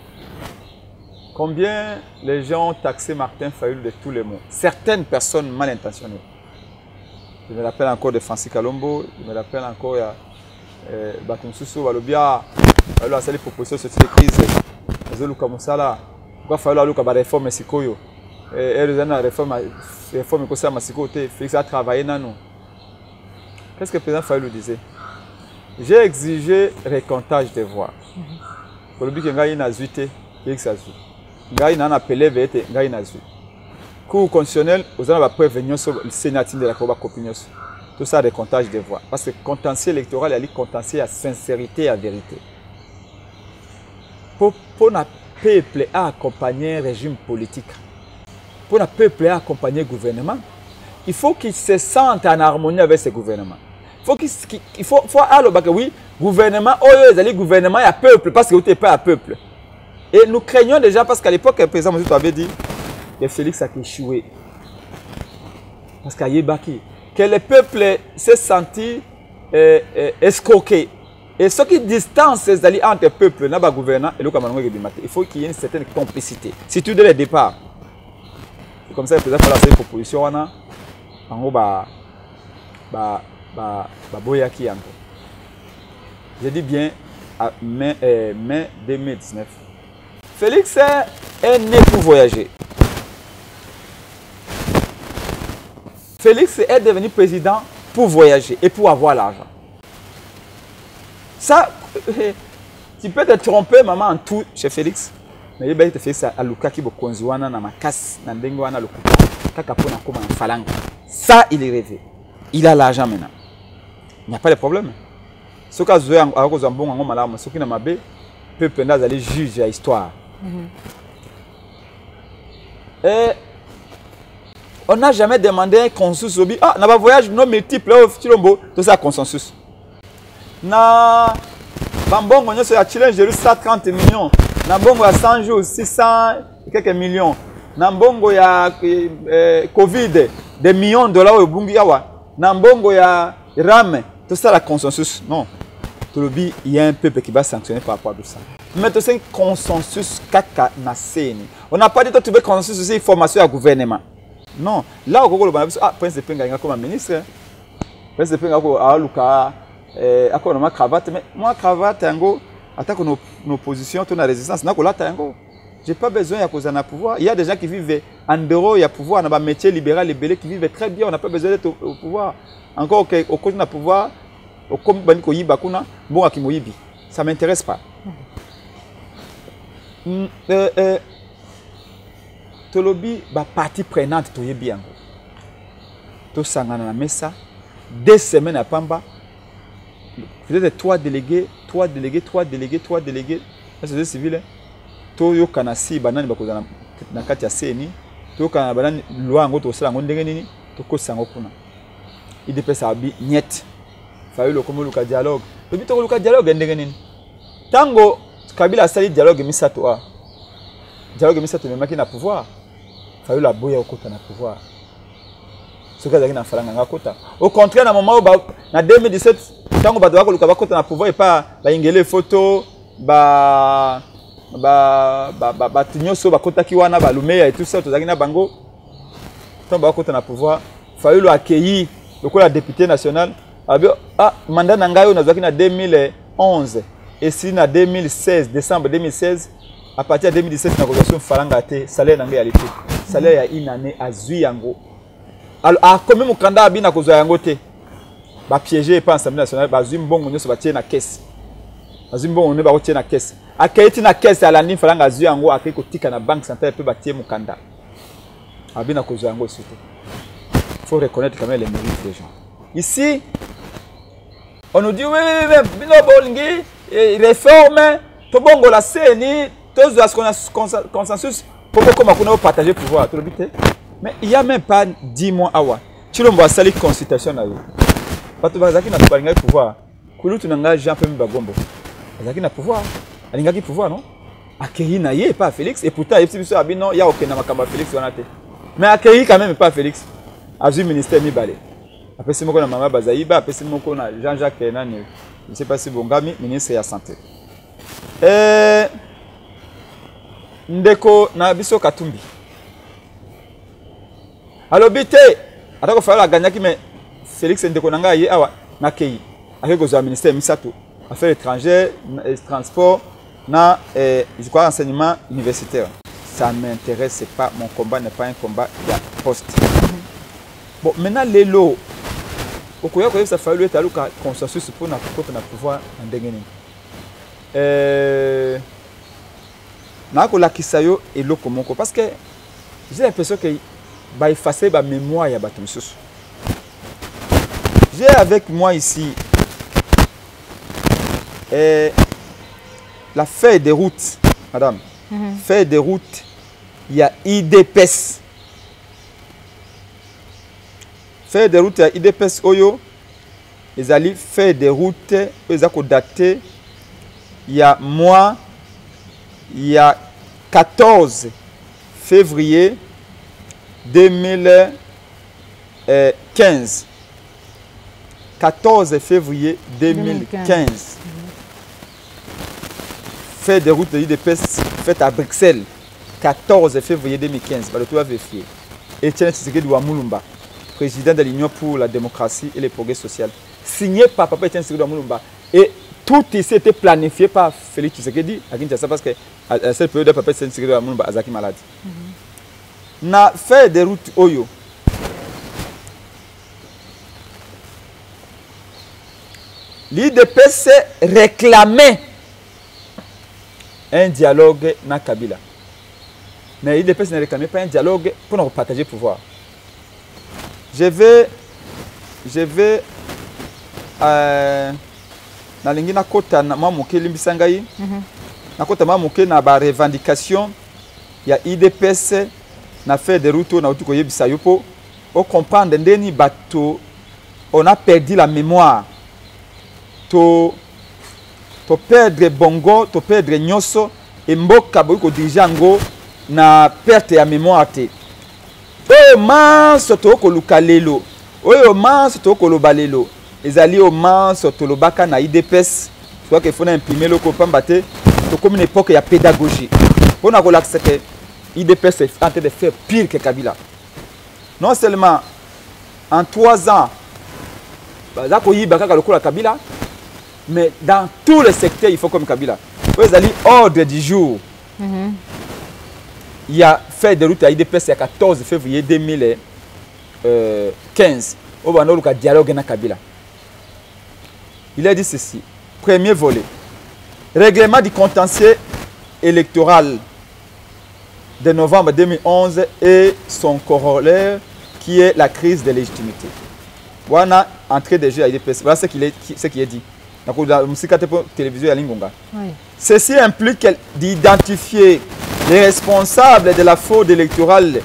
combien les gens ont taxé Martin Fayulu de tous les mots. Certaines personnes mal intentionnées. Je me rappelle encore de Francis Kalombo, je me rappelle encore de Batumsusu, Walobia, il a fait proposition sur cette crise. Il a fallu aller à la réforme Sikoyo. Et la réforme Masiko, Félix a travaillé dans nous. Qu'est-ce que le président Fayulu disait? J'ai exigé récomptage des voix. Pour le but que Ngaï n'a zuité, Félix a zuité. Ngaï n'a appelé VT, Ngaï n'a zuité. Cour constitutionnel, vous allez prévenir sur le Sénat de la Coba Copignos. Tout ça, des comptages de voix. Parce que le contentieux électoral, il y a contentieux à sincérité et à vérité. Pour le peuple à accompagner un régime politique, pour le peuple à accompagner le gouvernement, il faut qu'il se sente en harmonie avec ce gouvernement. Il faut alors que oui, gouvernement, le gouvernement et le peuple, parce que vous n'êtes pas un peuple. Et nous craignons déjà, parce qu'à l'époque, le président Moussout avait dit que Félix a échoué. Parce qu'il y a Baki. Que le peuple s'est senti escroqué. Et ce qui distance les alliés entre le peuple et le gouvernement, il faut qu'il y ait une certaine complicité. Surtout dès le départ. C'est comme ça que le président a fait la proposition. En gros, boyaki encore. Je dis bien à mai 2019. Félix est né pour voyager. Félix est devenu président pour voyager et pour avoir l'argent. Ça, tu peux te tromper, maman, en tout chez Félix. Mais il te fait ça à Luka qui bokonzwana na makas na ndengwana lokuta kakapona koma na falanga. Ça, il est rêvé. Il a l'argent maintenant. Il n'y a pas de problème. Ce cas où a un bon en malamu, ce qui n'a pas bé, peut prendre d'aller juger l'histoire. Et on n'a jamais demandé un consensus. Ah, dans un voyage non multiple, tout ça consensus. Na Bambongo, on a Chile, j'ai eu 130 millions. Nambongo, il y a 100 jours, 600 et quelques millions. Nambongo, il y a Covid, des millions de dollars au Bungiawa. Nambongo, il y a RAM. Tout ça, la consensus. Non. Il y a un peuple qui va sanctionner par rapport à tout ça. Mais tout ça, un consensus kaka na seni. On n'a pas dit que tu veux consensus aussi formation à gouvernement. Non. Là, on a dit, ah, Prince de Penga comme ministre. Prince de Penga a Luka, a cravate. Mais moi, cravate, attaque nos positions, ton résistance. Je n'ai pas besoin de pouvoir. Il y a des gens qui vivent en dehors, il y a pouvoir, on a un métier libéral, libéré, qui vivent très bien. On n'a pas besoin d'être au pouvoir. Encore au côté du pouvoir, au comme bon, ça ne m'intéresse pas. Tolobi, partie prenante, tu es bien. Tu es en messa, 2 semaines à Pamba. Peut-être 3 délégués. C'est civil. Toyo kanasi banani bakozana na kati ya seni to kana banani loi ngo to sala ngo ndenge nini to kosango kuna idepesa abi net fayilo komo luka dialogue to bito luka dialogue ndenge nini tango Kabila sali dialogue misato a dialogue misato memaki na pouvoir fayilo aboya okota na pouvoir soka zaki na falanga ngakota au contraire na moment na 2017 tango bato bako luka bakota na pouvoir et pas ba ingele photo ba tinyoso bakotaki wana balumeya et tout ça tozaki na bango tant bakota na pouvoir fayulu accueilli lokola député national abi ah mandat na ngai nazaki na 2011 et si na 2016 décembre 2016 à partir de 2017 na kozation falanga te salaire na ngai alité salaire ya une année azui yango alors a comme mukanda abi na kozwa yango te ba piéger pas assemblée nationale bazui mbongo nyoso batie na caisse bazui mbongo ne ba kotie na caisse akaiti na caisse à l'année falanga azui yango akiko tika na banque centrale pe batie mukanda abi na kozwa yango surtout. Il faut reconnaître quand même les mérites des gens. Ici, on nous dit oui, réforme, tout bon, la CNI, tous ce qu'on a consensus pour qu'on partager le pouvoir. Mais il n'y a même pas 10 mois à voir. Tu l'as vu la consultation. Parce que Zaki n'a pas le pouvoir. Kulu tu n'as jamais fait Bagombo. Zaki n'a pouvoir. Il a le pouvoir, non? Accueilli n'a pas Félix. Et pourtant, il y a aucun Namakamba Félix. Mais accueilli quand même pas Félix. Azu ministère Mibale. Après c'est mon maman Bazaïba, après c'est mon Jean-Jacques Nani. Je ne sais pas si Bongami, ministre de la Santé. Ndeko na biso Katumbi. Alors bité, atako fala la gagner mais Félix Ndeko nanga ye awa na kei. Avec le ministère Misato, affaires étrangères, transport, na je crois enseignement universitaire. Ça ne m'intéresse pas, mon combat n'est pas un combat de poste. Bon, maintenant, les lots, au cours de ça, il faut un consensus pour pouvoir en dégainer. Et l'eau comme parce que j'ai l'impression que va effacer la mémoire. J'ai avec moi ici la feuille de route, madame. Feuille de route, il y a IDPS. Faire des routes à IDPS Oyo, ils allaient faire des routes, ils ont daté il y a 14 février 2015. 14 février 2015. Faire des routes de IDPS faites à Bruxelles. 14 février 2015. Bah, le tout a vérifié. Etienne Tshisekedi Wamulumba, président de l'Union pour la démocratie et le progrès social, signé par Papa Etienne Tshisekedi Wamulumba. Et tout ici était planifié par Félix Tshisekedi à Kinshasa parce que à cette période, Papa Etienne Tshisekedi Wamulumba a été malade. Na fait des routes Oyo. L'IDPS réclamait un dialogue na Kabila. Mais l'IDPS ne réclamait pas un dialogue pour nous partager le pouvoir. Je vais na lingi na kota na mamuke limbisangai na kota mamuke na ba revendication ya IDPS na fait des routes na utuko yebisa yopo on comprend ndeni bato on a perdu la mémoire to perdre bongo to perdre nyoso et mboka boyi ko dirigeango na perte ya mémoire te oyo manso to ko lukalelo oyo manso to ko lobalelo ezali o manso to lobaka na IDPS soit que faut imprimer le pamba te to comme une époque ya pédagogie on a relaxé que IDPS est en train de faire pire que Kabila. Non seulement en 3 ans, Kabila, mais dans tous les secteurs, il faut comme Kabila. Vous allez ordre du jour. Il y a fait de route à IDPS le 14 février 2015. Au dialogue avec Kabila. Il a dit ceci. Premier volet. Règlement du contentieux électoral de novembre 2011 et son corollaire qui est la crise de légitimité. Voilà entrée de jeu à IDPS. Voilà ce qu'il est dit. Ceci implique d'identifier les responsables de la fraude électorale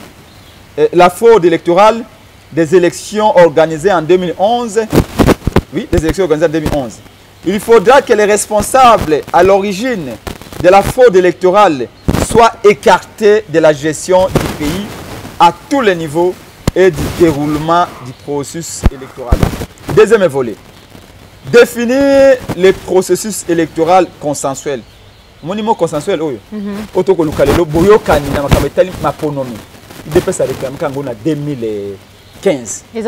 des élections organisées en 2011. Oui, des élections organisées en 2011. Il faudra que les responsables à l'origine de la fraude électorale soient écartés de la gestion du pays à tous les niveaux et du déroulement du processus électoral. Deuxième volet. Définir les processus électoraux consensuels. Mon mot consensuel, en 2015. C'est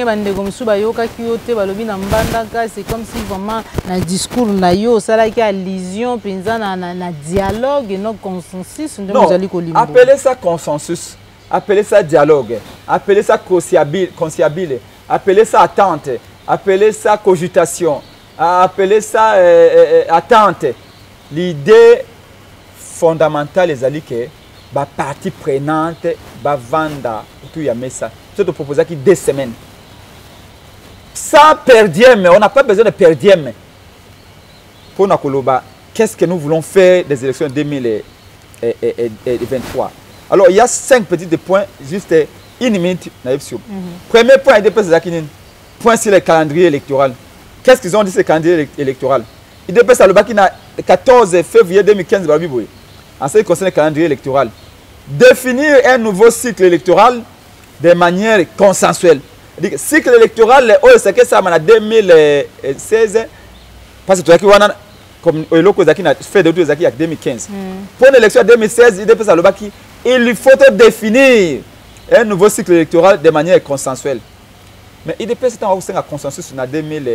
comme si vraiment dans le discours, ça a allusion, na dialogue et non consensus. Non, appelez ça consensus, appelez ça dialogue, appelez ça conciliable, appelez ça attente, appelez ça cogitation, appelez ça attente. L'idée fondamentale est que la partie prenante va vendre tout ça. Je te propose qu'il 2 semaines. Sans perdième, on n'a pas besoin de perdième. Pour Nakoloba, qu'est-ce que nous voulons faire des élections 2023? Alors, il y a 5 petits points, juste 1 minute. Premier point, point sur le calendrier électoral. Qu'est-ce qu'ils ont dit sur le calendrier électoral? Il dépasse le Bakina 14 février 2015. En ce qui concerne le calendrier électoral, définir un nouveau cycle électoral de manière consensuelle. Le cycle électoral, c'est que ça en 2016, parce que tu as comme le fait de 2015. Pour l'élection 2016, il faut définir un nouveau cycle électoral de manière consensuelle. Mais il dépend de un consensus en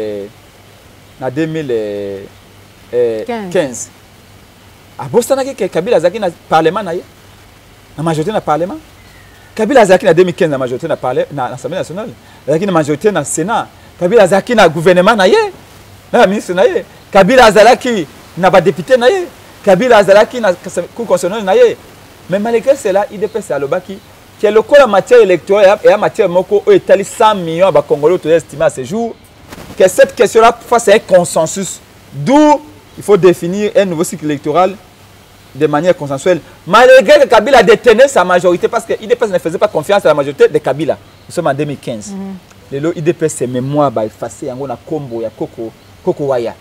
2015. À Boston, Kabila Zaki na parlement na majorité na parlement. Kabila Zaki na 2015 na majorité na l'Assemblée nationale. Zaki na majorité na Sénat. Kabila Zaki na gouvernement na na ministre na Kabila Zaki na ba député na Kabila Zaki na cour constitutionnelle na Mais malgré cela, il dépend à l'obaki que le la matière électorale et la matière moko est 100 millions de Congolais estimés à ce jour que cette question-là fasse un consensus. D'où il faut définir un nouveau cycle électoral de manière consensuelle. Malgré que Kabila détenait sa majorité, parce que l'IDPS ne faisait pas confiance à la majorité de Kabila. Nous sommes en 2015. L'IDPS, c'est mémoire, effacé, on a combo, il y a Koko Waya.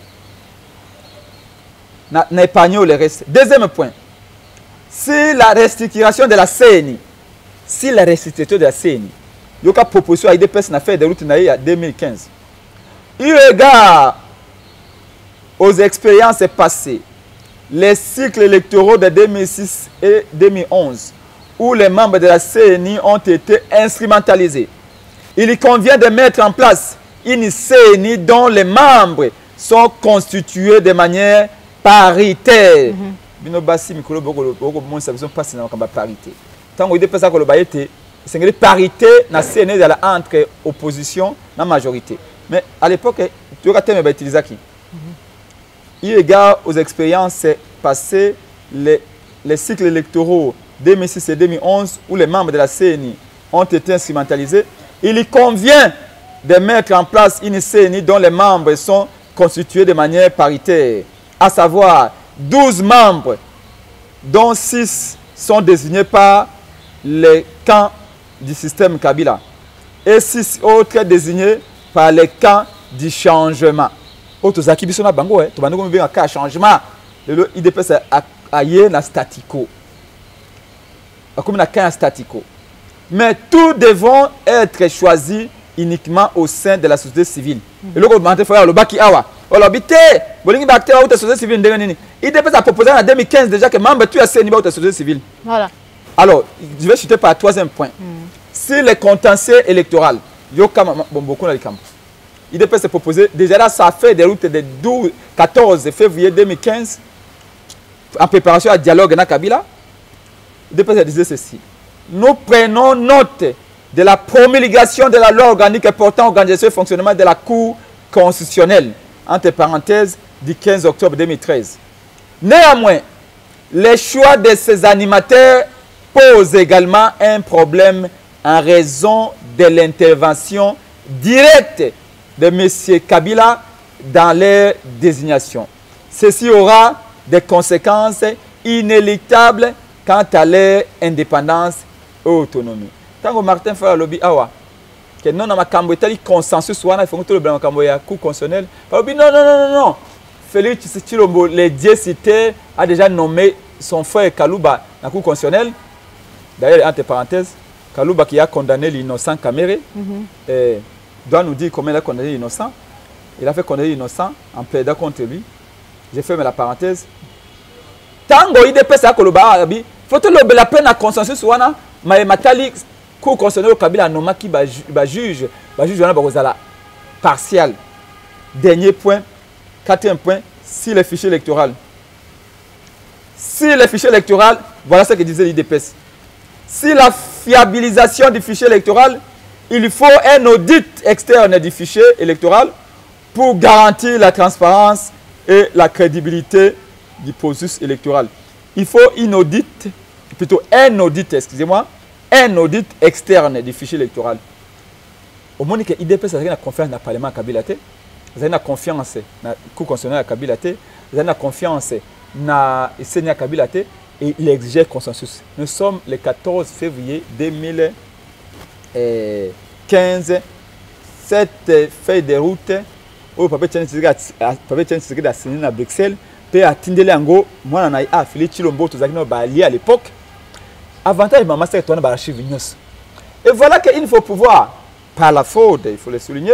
N'a épargné le reste. Deuxième point. Si la restructuration de la CENI, il y a une proposition à l'IDPS n'a fait de route en 2015. Il regarde aux expériences passées, les cycles électoraux de 2006 et 2011, où les membres de la CENI ont été instrumentalisés. Il convient de mettre en place une CENI dont les membres sont constitués de manière paritaire. C'est parité na CENI entre opposition et majorité. Mais à l'époque, tu as utilisé qui? Il regarde aux expériences passées, les cycles électoraux 2006 et 2011, où les membres de la CENI ont été instrumentalisés. Il convient de mettre en place une CENI dont les membres sont constitués de manière paritaire, à savoir 12 membres, dont 6 sont désignés par les camps du système Kabila. et 6 autres désignés par les camps du changement. Autres qui sont là, bango, tu vas nous dire un cas changement. Le IDPS a un statico. Comme un camp statico. Mais tous devront être choisis uniquement au sein de la société civile. Et le gouvernement fait le baki awa. On l'habite. Bolingi bakte ou ta société civile ndengani. IDPS a proposé en 2015 déjà que membre tu as signé ta société civile. Voilà. Alors, je vais chuter par le troisième point. Si les contentieux électoraux, beaucoup dans les camps. IDPS a proposé, déjà là, ça a fait des routes de 14 février 2015 en préparation à dialogue dans Kabila. IDPS a dit ceci. Nous prenons note de la promulgation de la loi organique portant organisation et fonctionnement de la Cour constitutionnelle, entre parenthèses, du 15 octobre 2013. Néanmoins, les choix de ces animateurs posent également un problème en raison de l'intervention directe de M. Kabila dans leur désignation. Ceci aura des conséquences inéluctables quant à leur indépendance et autonomie. Tant que Martin fait le lobby, que non, dans ma consensus, il faut que le Cour constitutionnelle. Non. Félix Tshilombo, les dieux cités, a déjà nommé son frère Kalouba dans la Cour constitutionnelle. D'ailleurs, entre parenthèses, Kalouba qui a condamné l'innocent Kamere, doit nous dire comment il a condamné l'innocent. Il a fait condamner l'innocent en plaidant contre lui. J'ai fait la parenthèse. Tant que IDPS a Kalouba, il faut que la peine à consensus, mais Matali, Cour constitutionnelle au Kabila, nommé qui juge partial. Dernier point, quatrième point, si les fichiers électoraux. Si les fichiers électoraux, voilà ce que disait l'IDPS. Si la fiabilisation du fichier électoral, il faut un audit externe du fichier électoral pour garantir la transparence et la crédibilité du processus électoral. Il faut un audit externe du fichier électoral. Au moment que l'IDPS a confiance dans le Parlement Kabila, vous avez confiance dans la Cour constitutionnelle Kabila, vous avez confiance dans le Sénat Kabila et il exige consensus. Nous sommes le 14 février 2015. Cette feuille de route, au papier Tchénissigé a signé à Bruxelles, puis à Tindele Ango, moi on a affilié Tshilombo, tous à l'époque. Avantage, maman, c'est que tu as l'archive news. Et voilà qu'il faut pouvoir, par la fraude, il faut le souligner.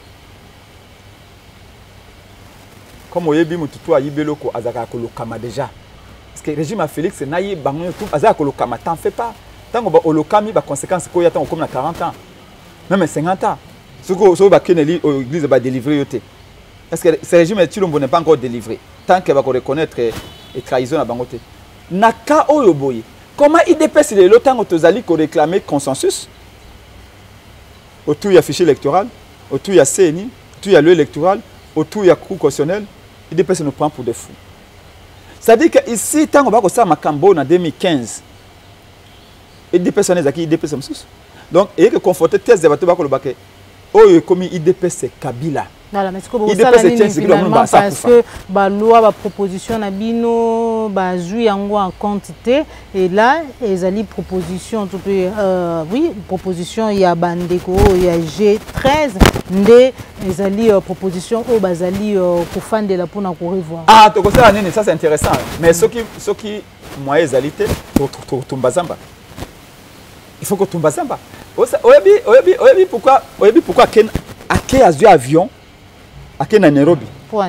Comme vous avez vu, tout a yibeloko azaka kolokama déjà. Parce que le régime à Félix naïe bango tout azaka kolokama t'en fais pas. Tant que olokami ba conséquence ko yata comme na 40 ans. Même 50 ans. Ce que ba keneli l'église va délivrer yote. Parce que ce régime Tshilombo n'est pas encore délivré. Tant que va reconnaître et trahison na bangote. Naka oyo boye. Comment IDPS le temps autozali ko réclamer consensus? Autour il y a fichier électoral, autour il y a CNI, autour il y a l'électoral, autour il y a Cour constitutionnelle. IDPS nous prend pour des fous. C'est-à-dire que ici, tant qu'on va faire ma cambo en 2015, IDPS on est acquis IDPS msus. Donc, il y a que conforter thèse de bateau bako le baquet. Oh, comme IDPS c'est Kabila. Voilà, mais ce que vous savez finalement parce que la loi, la proposition Nabino, joue en quantité et là, ils ont une proposition, oui, proposition il y a Bandeko, il y a G13, ils ont une proposition au Bazali pour fan de la pour nous revoir. Ah, ça c'est intéressant. Mais ce qui moi ils allaient pour Tumbazamba. Il faut que Tumbazamba. Oyebi pourquoi Ken a eu avion à Nairobi.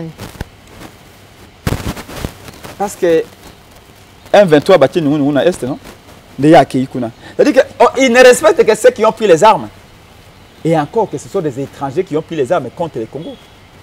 Parce que M23 bâti nous à est non. C'est-à-dire qu'ils ne respectent que ceux qui ont pris les armes. Et encore que ce sont des étrangers qui ont pris les armes contre les Congo.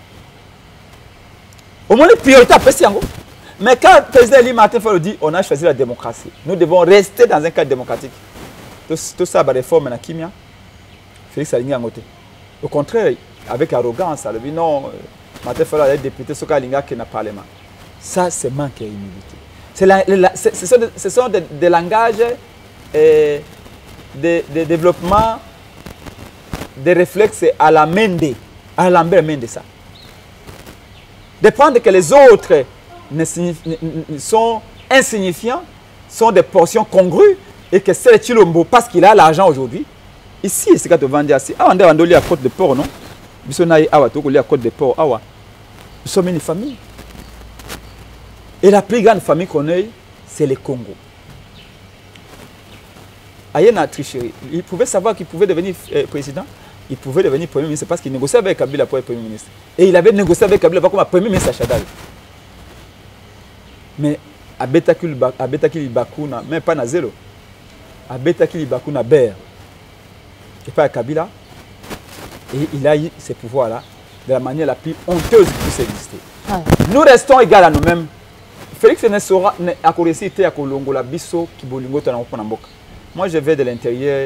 Au moins les priorités à Pessiango. Mais quand le président Eli Martin Fayulu dit on a choisi la démocratie, nous devons rester dans un cadre démocratique. Tout ça, la réforme dans la Kimia, Félix Alingi Angote. Au contraire, avec arrogance, elle dit non, Martin Fayulu est député, ce qu'il a dans le Parlement. Ça, c'est manque d'humilité. Ce sont des langages de développement, des réflexes à la Mende, à Lambert Mende ça. De prendre que les autres sont insignifiants, sont des portions congrues, et que c'est Tshilombo, parce qu'il a l'argent aujourd'hui, ici c'est quand tu vends ici ah on est à Côte de Port non bisona awa to à Côte de Port awa nous sommes une famille et la plus grande famille qu'on ait c'est le Congo. Ayen a tricherie. Il pouvait savoir qu'il pouvait devenir président, il pouvait devenir premier ministre parce qu'il négociait avec Kabila pour être premier ministre. Et il avait négocié avec Kabila comme premier ministre à Chadal. Mais à Betakil Bakuna, même pas na zéro. À Betakil Bakuna Ber. Et pas à Kabila. Et il a eu ces pouvoirs-là de la manière la plus honteuse qui puisse exister. Ouais. Nous restons égaux à nous-mêmes. Félix ne sera à Koresité à Kolongo la biso qui bolingo tana opona mboka. Moi je vais de l'intérieur,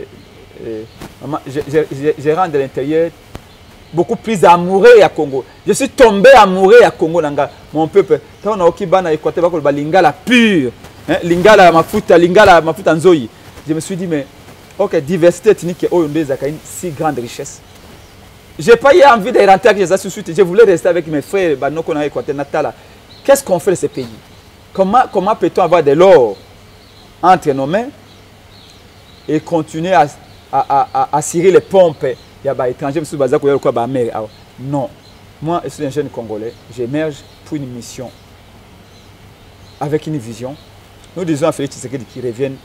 je rentre de l'intérieur beaucoup plus amoureux à Congo. Je suis tombé amoureux à Congo nanga mon peuple. Tant na okibana Équateur ba ko lingala pure, lingala mafuta nzoyi. Je me suis dit mais OK diversité ethnique oyo ndeza une si grande richesse. J'ai pas eu envie de rentrer avec les suite. Je voulais rester avec mes frères banoko na Équateur natala. Qu'est-ce qu'on fait de ces pays? Comment peut-on avoir de l'or entre nos mains et continuer à cirer les pompes? Il y a des étrangers qui sont basés à mer. Non. Moi, je suis un jeune Congolais. J'émerge pour une mission avec une vision. Nous disons à Félix Tshisekedi qui revienne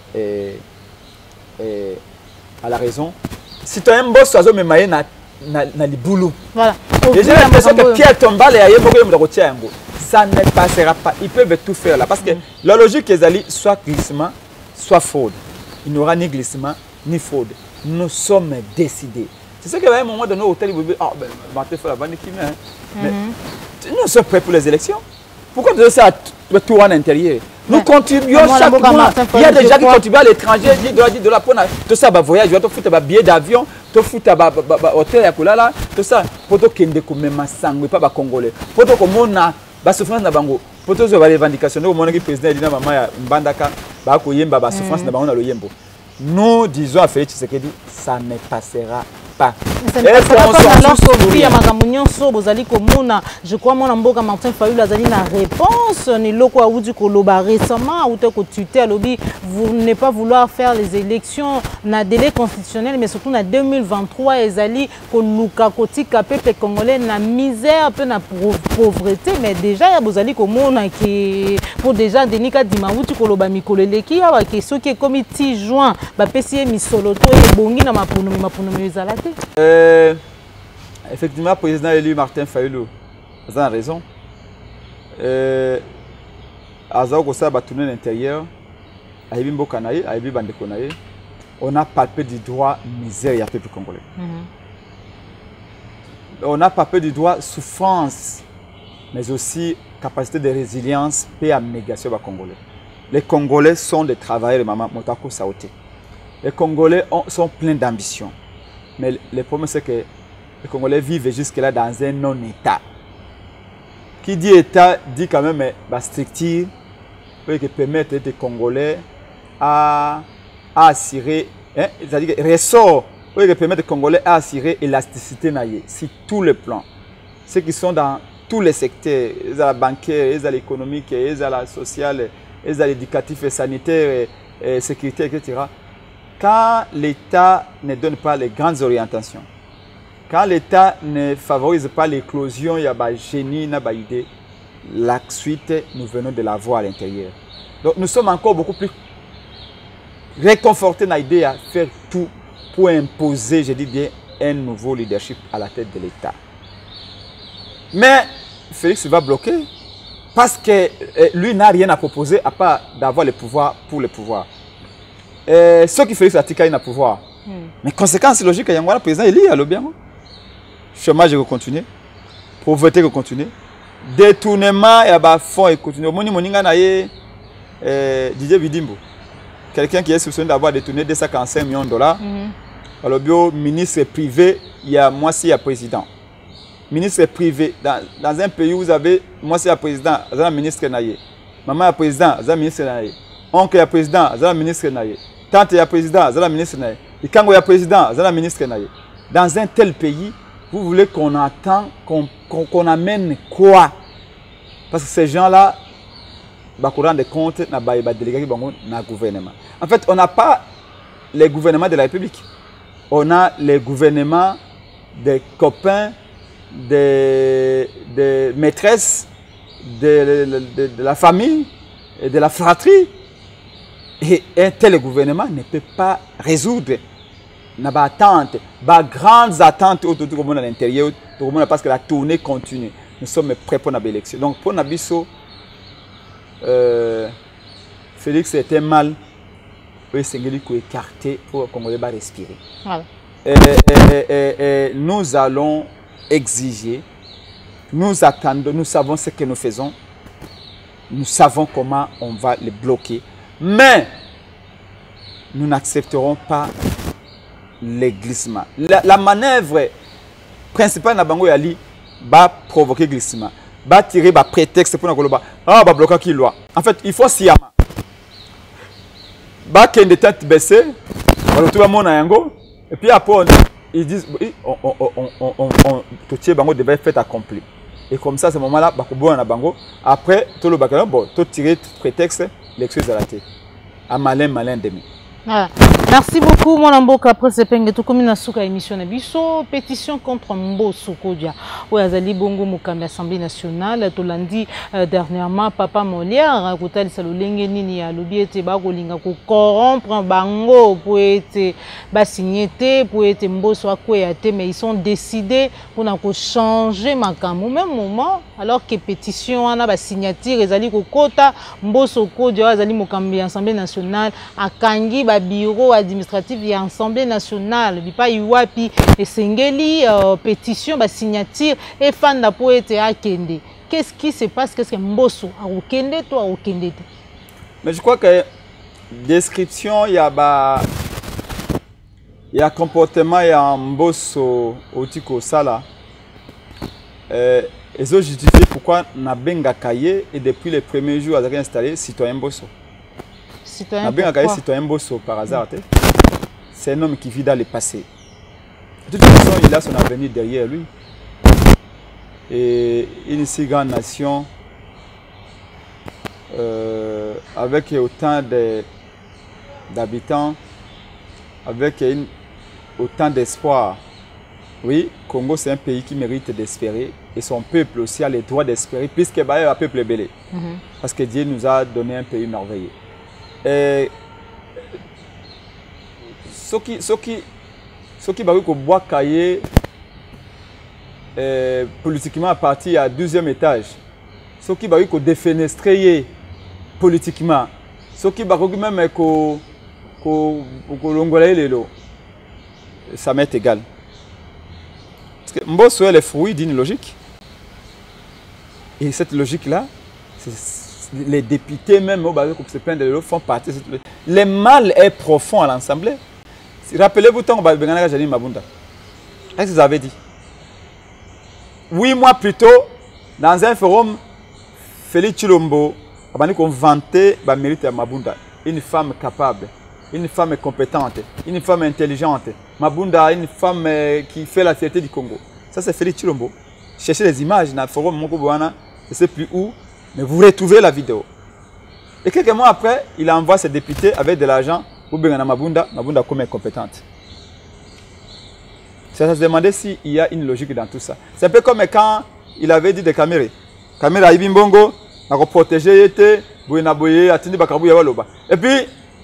à la raison. Si tu as un boss, tu as un na libulu. Voilà. J'ai l'impression que Pierre Tombal et ça ne passera pas. Ils peuvent tout faire là. Parce que la logique est soit glissement, soit fraude. Il n'y aura ni glissement, ni fraude. Nous sommes décidés. C'est ça qu'à un moment donné, au hôtel, vous dites, ah, ben, Martin fait la bande qui met. Mais nous sommes prêts pour les élections. Pourquoi tu dis ça à tout en intérieur? Nous contribuons chaque mois. Il y a des gens qui contribuent à l'étranger, $10 pour tout ça, voyage, tu fous un billet d'avion, tu fous un hôtel, tout ça. Pour que tu aies un sang, pas Congolais. Pour que tu aies souffrance na bango. Pour que tu aies revendication, au moment où le président dit maman Mbandaka, ba souffrance na bango na loyembo. Nous disons à Félix Tshisekedi, ça ne passera pas. Je crois mon amboka Martin Fayulu azali na réponse ni loko audi koloba récemment ou te ko tuté lobby vous ne pas vouloir faire les élections na délai constitutionnel mais surtout na 2023 ezali ko luka kotika peuple congolais na misère peu na pauvreté mais déjà ya bozali ko mona ki pour déjà denika dimawuti koloba mikolo leki awa ke soki komi 10 juin ba pesi misolo to e bongi na mapuno ezalate. Effectivement, le président élu Martin Fayulu a raison. On a palpé du droit misère du peuple congolais. On a palpé du droit souffrance, mais aussi capacité de résilience et abnégation des Congolais. Les Congolais sont des travailleurs de Maman Motako Saoté. Les Congolais sont pleins d'ambition. Mais le problème, c'est que les Congolais vivent jusque-là dans un non-État. Qui dit État dit quand même la structure qui permet aux Congolais à assurer, c'est-à-dire ressort qui permet aux Congolais à assurer l'élasticité sur tous les plans. Ceux qui sont dans tous les secteurs, ils ont la bancaire, ils ont l'économique, ils ont la sociale, ils ont l'éducatif, sanitaire, sécurité, etc. Quand l'État ne donne pas les grandes orientations, quand l'État ne favorise pas l'éclosion, il y a des génie, il y a des idées, la suite, nous venons de la voir à l'intérieur. Donc nous sommes encore beaucoup plus réconfortés dans l'idée à faire tout pour imposer, je dis bien, un nouveau leadership à la tête de l'État. Mais Félix va bloquer parce que lui n'a rien à proposer à part d'avoir le pouvoir pour le pouvoir. Ce qui fait que Tika a pouvoir. Mais conséquence logique, il y a un président élu à l'objet. Chômage va continuer. Pauvreté va continuer. Détournement et fonds va continuer. Didier Bidimbo, quelqu'un qui est soupçonné d'avoir détourné 245 millions de dollars. Alors, bio ministre privé, il y a moi si il y a président. Ministre privé, dans un pays où vous avez moi si il y a président, vous avez un ministre naïe. Maman est président, vous avez un ministre naïe. Oncle est président, vous avez un ministre naïe. Tante est président, vous avez un ministre naïe. Ikango est président, vous avez un ministre naïe. Dans un tel pays, vous voulez qu'on attend, qu'on amène quoi? Parce que ces gens-là, ils se rendent compte dans le gouvernement. En fait, on n'a pas les gouvernements de la République. on a les gouvernements, des copains, des maîtresses, de la famille et de la fratrie. Et un tel gouvernement ne peut pas résoudre nos attentes, nos grandes attentes autour du monde à l'intérieur, parce que la tournée continue. Nous sommes prêts pour l'élection. Donc, pour Nabiso, Félix était mal. Il s'est écarté pour que Congolais respirer. Voilà. Et nous allons exiger, nous attendons, nous savons ce que nous faisons, nous savons comment on va les bloquer, mais nous n'accepterons pas les glissements. La manœuvre principale de Bango Yali va provoquer glissement, va tirer un prétexte pour nous bloquer qui loi. En fait, il faut s'y amener. Bah, qu'il y a des têtes baissées, on retrouve mon yango, et puis après, ils disent, tout ce bango devait être accompli. Et comme ça, à ce moment-là, après, tout le baccalauréat, bon, tout tirer prétexte, l'excuse à la tête. À malin demi. Voilà. Merci beaucoup, mon amboka. Après, c'est pas tout comme une souka émission Nabiso. Pétition contre Mbosso Kodia. Oui, Azali Bongo Moukambi, Assemblée nationale. Tout lundi dernièrement, Papa Molière, Koutali Salolenge Nini, à l'obiete Bagolinga, pour corrompre Bango, pour être signété, pour être Mbosso Akoyate, mais ils sont décidés pour changer Makamou. Au même moment, alors que pétition, on a signature, Azali Kokota, Mbosso Kodia, Azali Moukambi, Assemblée nationale, à Kangi, bureau administratif et Assemblée nationale, bipa iwapi et sengeli pétition ba signature et fanda pour être akende. Qu'est-ce qui se passe? Qu'est-ce que Mbosso a okende toi okende? Mais je crois que description il y a comportement il y a Mbosso otiko sala et ça justifie pourquoi na benga kaye et depuis les premiers jours a installé citoyen Mbosso. Citoyen Mbosso par hasard. C'est un homme qui vit dans le passé. De toute façon, il a son avenir derrière lui. Et une si grande nation, avec autant d'habitants, avec autant d'espoir. Oui, Congo, c'est un pays qui mérite d'espérer. Et son peuple aussi a le droit d'espérer, puisque il y a un peuple belé. Parce que Dieu nous a donné un pays merveilleux. Et ce qui va boire cahier politiquement à partir à 12e étage, ce qui va défenestrer politiquement, ce qui va même ça m'est égal. Parce que Mbosso est le fruit d'une logique. Et cette logique-là, c'est les députés même se plaignent de l'eau font partie. Le mal est profond à l'Assemblée. Rappelez-vous tant que Janine Mabunda. Qu'est-ce que vous avez dit? 8 mois plus tôt, dans un forum, Félix Chilombo a vanté le mérite de Mabunda. Une femme capable, une femme compétente, une femme intelligente. Mabunda, une femme qui fait la fierté du Congo. Ça, c'est Félix Chilombo. Cherchez les images dans le forum Mokoboana, je ne sais plus où. Mais vous retrouvez la vidéo. Et quelques mois après, il envoie ses députés avec de l'argent pour Bengana Mabunda comme compétente. Ça se demandait s'il y a une logique dans tout ça. C'est un peu comme quand il avait dit de Kamere. Kamere a Ibimbongo, a protégé, et puis,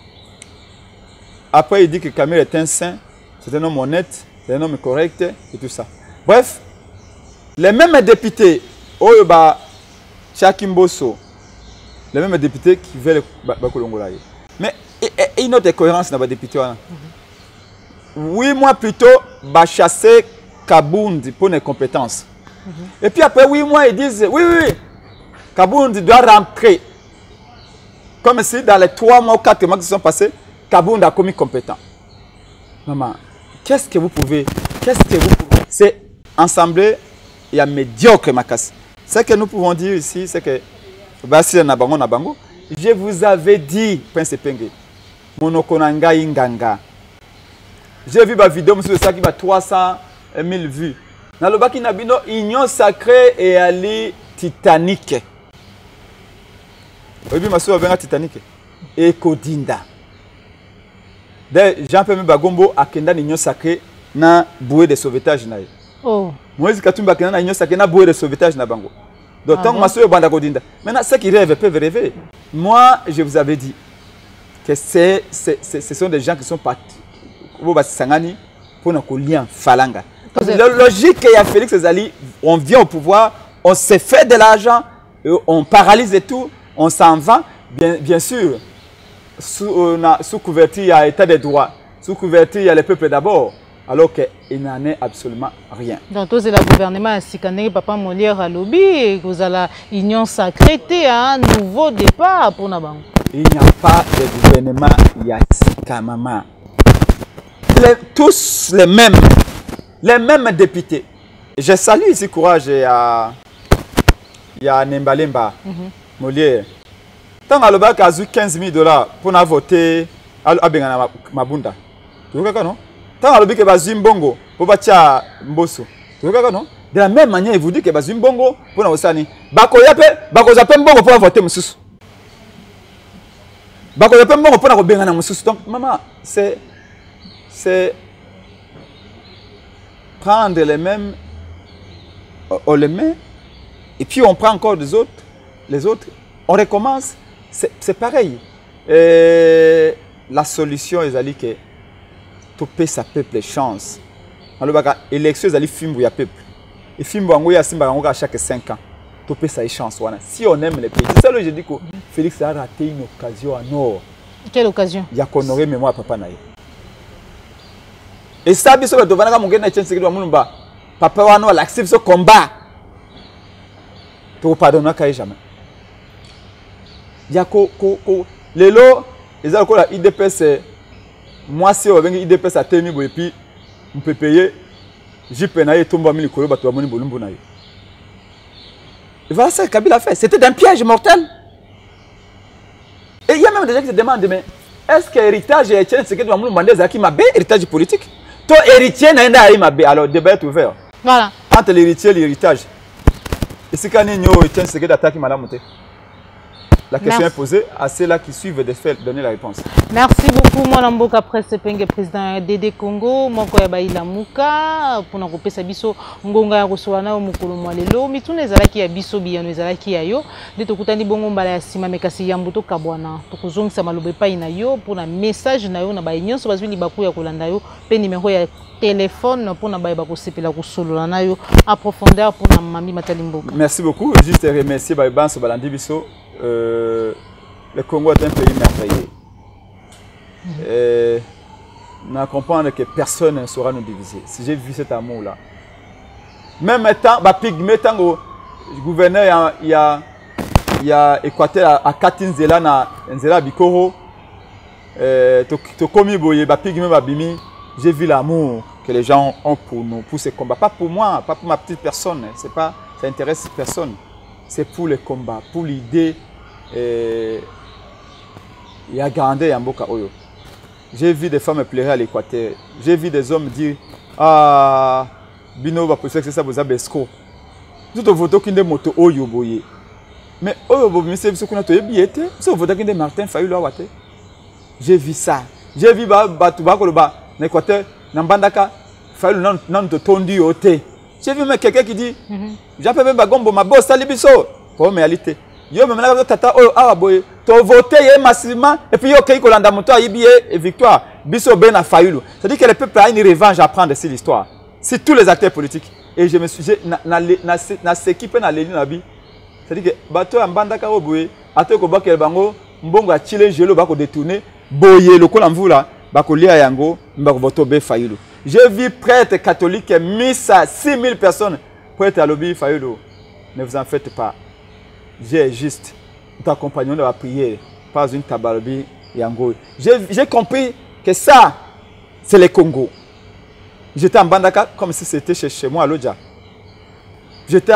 après il dit que Kamere est un saint, c'est un homme honnête, c'est un homme correct et tout ça. Bref, les mêmes députés, Chaki Mbosso, les mêmes députés qui veulent le Kolongolaye. Mais une autre cohérence dans les députés. 8 mois plus tôt, ils chasser Kabundi pour les compétences. Et puis après 8 mois, ils disent oui, Kabundi doit rentrer. Comme si dans les 3 mois ou 4 mois qui sont passés, Kabundi a commis compétent. Maman, qu'est-ce que vous pouvez? C'est ensemble, il y a médiocre Makassi. Ce que nous pouvons dire ici, c'est que je vous avais dit, Prince Penge, Monokonanga Inganga. J'ai vu ma vidéo sur ça qui va 300 000 vues. Dans le Baki Nabino, Union sacrée et Ali Titanic. Vous avez vu ma soeur Titanic? Et Kodinda. Jean-Pierre Bagombo a kenda n'union sacrée na bouée de sauvetage na ye. Oh. Moïse Katumba kenda na union sacrée na bouée de sauvetage na bango. Donc tant que ma banda kodinda. Maintenant ceux qui rêvent peuvent rêver. Moi je vous avais dit que ce sont des gens qui sont partis pour Sangani pour na lien falanga. La logique qu'il y a Félix Ezali, on vient au pouvoir, on se fait de l'argent, on paralyse et tout, on s'en va, bien sûr, sous couverture, il y a l'état des droits, sous couverture, il y a le peuple d'abord, alors qu'il n'en est absolument rien. Donc, c'est le gouvernement Sikané, Papa Molière à lobby, et vous avez l'union sacrée, un nouveau départ pour Nabang. Il n'y a pas de gouvernement Yassikamama. Tous les mêmes députés. Je salue ici courage et il y a Nembalemba, Molière. Tant que le bac a eu 15 000 $ pour voter à Bengana Mabunda. Tu vois non? Tant que le bac a eu Mbongo pour bâtir Mbosso. Tu vois non? De la même manière, il vous dit que a eu Mbongo pour Naosani. Bako zape Mbongo pour voter Moussous. Bako zape Mbongo pour Bengana Moussous. Donc, maman, c'est prendre les mêmes, on les met, et puis on prend encore les autres, on recommence, c'est pareil. Et la solution est que tout peuple sa peuple chance. Alors, l'élection est film où il y a peuple. Et film où il y a chaque 5 ans. Tout peuple sa chance. Si on aime les pays, c'est ça que je dis que Félix a raté une occasion en or. Quelle occasion? Il y a qu'on aurait mémoire papa naïe. Et ça, bien sûr, le devant de la chance de papa wano l'accepte ce combat. Tu ne pardonnes pas jamais. Il y a les lots, les alcools à IDPS, moi si on vient IDPS à Témi, et puis on peut payer, j'ai peine tombe à 1000 kolo, tu vas monter bolumbo naïe. Et voilà ce que Kabila a fait. C'était un piège mortel. Et il y a même des gens qui se demandent, mais est-ce que l'héritage est ce que tu vas me demander à qui m'a héritage politique? Toi, héritier, alors, débat est ouvert. Voilà. Entre l'héritier et l'héritage. Et c'est quand nous avons ce que d'attaque, madame. La question est posée à ceux-là qui suivent de faire donner la réponse. Merci beaucoup, mon amboka presse président Dédé Congo, mon koyaba ilamuka, pour nous couper sa biso, ngonga ya kosoana au mukolo mwalelo, mitune ezalaki ya biso biyano ezalaki ya yo, de tokutani bongo mbala ya sima mekasi ya mbuto kabwana, tokozongisa malobe pa ina yo, pour na message na yo na ba nyonso bazwi libaku ya kolanda yo, pe numéro ya téléphone pour na ba kosepela kosolola na yo, en profondeur pour na mami Matali Mboka. Merci beaucoup, juste remercier ba banso balandi biso. Le Congo est un pays merveilleux. On comprend que personne ne saura nous diviser. Si j'ai vu cet amour-là. Même étant, le gouverneur, il y a Équateur à Katinzela, Nzela Bikoro, j'ai vu l'amour que les gens ont pour nous, pour ces combats. Pas pour moi, pas pour ma petite personne. Ça n'intéresse personne. C'est pour le combat, pour l'idée et à grandir en Boka Oyo. J'ai vu des femmes pleurer à l'Équateur. J'ai vu des hommes dire ah Bino va pousser que ça vous a besco. Tout au voto qui est moto Oyo boye. Mais Oyo boye c'est ce qu'on a tout biété. C'est au voto qui est Martin Fayulu Awate. J'ai vu ça. J'ai vu Batouba Koloba l'Équateur Nambandaka Fayulu non te tondu au thé. J'ai vu quelqu'un qui dit Jean-Pierre Bagombo ma bosse à Libiso. Pour réalité. Yo même là tata oh ah boy to voter massivement et puis yo kay ko landa moto ayibié et victoire biso ben a Fayulu. C'est-à-dire que le peuple a une revanche à prendre sur l'histoire. C'est tous les acteurs politiques et je me suis na s'équipe na leli na bi. C'est-à-dire que bato ambandaka o boy ato ko bakel bango mbongo a chile jelo ba ko détourner boye le ko la mvula ba ko lia yango mba ko voto be Fayulu. J'ai vu prêtre catholique mis à 6000 personnes prêtre à lobby Fayulu. Ne vous en faites pas. J'ai juste t'accompagné dans la prière, pas une tabalobi yango. J'ai compris que ça, c'est le Congo. J'étais en Bandaka comme si c'était chez moi à Lodja. J'étais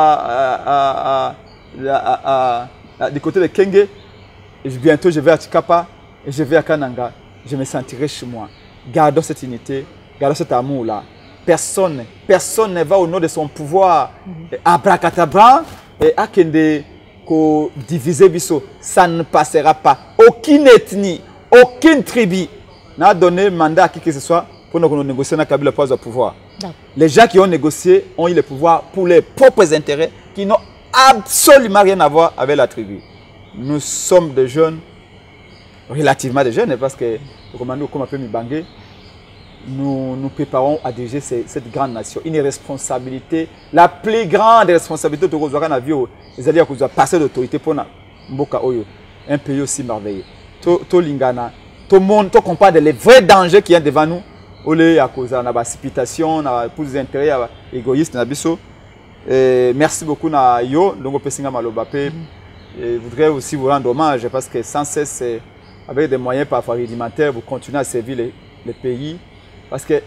du côté de Kenge. Et bientôt, je vais à Chikapa et je vais à Kananga. Je me sentirai chez moi. Gardons cette unité, gardons cet amour-là. Personne ne va au nom de son pouvoir. Abracadabra et Akende. Diviser biso, ça ne passera pas. Aucune ethnie, aucune tribu n'a donné mandat à qui que ce soit pour nous négocier dans Kabila pour le pouvoir. Les gens qui ont négocié ont eu le pouvoir pour leurs propres intérêts qui n'ont absolument rien à voir avec la tribu. Nous sommes des jeunes, relativement des jeunes, parce que, comme on appelle Mibangé, nous préparons à diriger cette grande nation. Une responsabilité, la plus grande responsabilité de Rosaran a vu, c'est-à-dire que vous avez passé d'autorité pour Mboka Oyo, un pays aussi merveilleux. Tout Lingana, tout le monde, tout comprend les vrais dangers qui sont devant nous. Au lieu à cause de la précipitation, pour des intérêts égoïstes, merci beaucoup na yo, donc Pessinga Malobapé. Je voudrais aussi vous rendre hommage parce que sans cesse, avec des moyens parfois rudimentaires, vous continuez à servir les pays. Parce que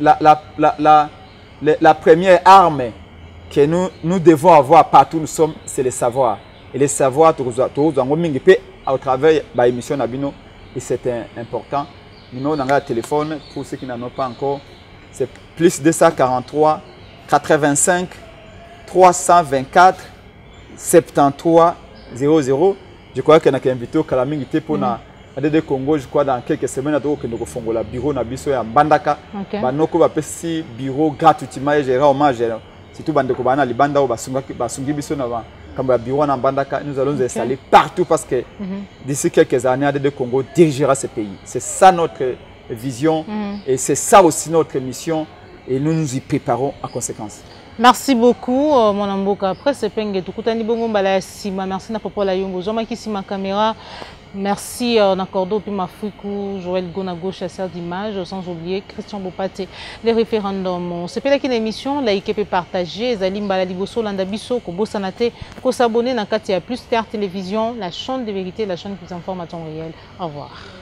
la première arme que nous devons avoir partout où nous sommes, c'est le savoir. Et le savoir, au travers de l'émission Nabino, et c'est important. Numéro dans le téléphone, pour ceux qui n'en ont pas encore, c'est plus 243 85 324 73 00. Je crois qu'on a invité au Kalamingité pour ADD Congo, je crois dans quelques semaines, nous avons le bureau Nabiso à Mbandaka. Nous avons un bureau gratuitement et géré hommage. Surtout Bandeko Bana, Libanda ou Basungi Biso comme bureau à Mbandaka, nous allons installer partout parce que d'ici quelques années, ADD Congo dirigera ce pays. C'est ça notre vision et c'est ça aussi notre mission et nous nous y préparons en conséquence. Merci beaucoup, mon amboka. Après, c'est Penge. Merci na papa la yongo. Zoma qui si ma caméra. Merci en accordant puis ma frikou, Joël Gona gauche chasseur d'images, sans oublier Christian Bopate. Les référendums. C'est pas une émission, like et partager. Zalim Baladiboso, Landabiso, Kobo Sanate, ko s'abonner dans Katia Plus Terre Télévision, la chaîne de vérité, la chaîne qui vous informe à temps réel. Au revoir.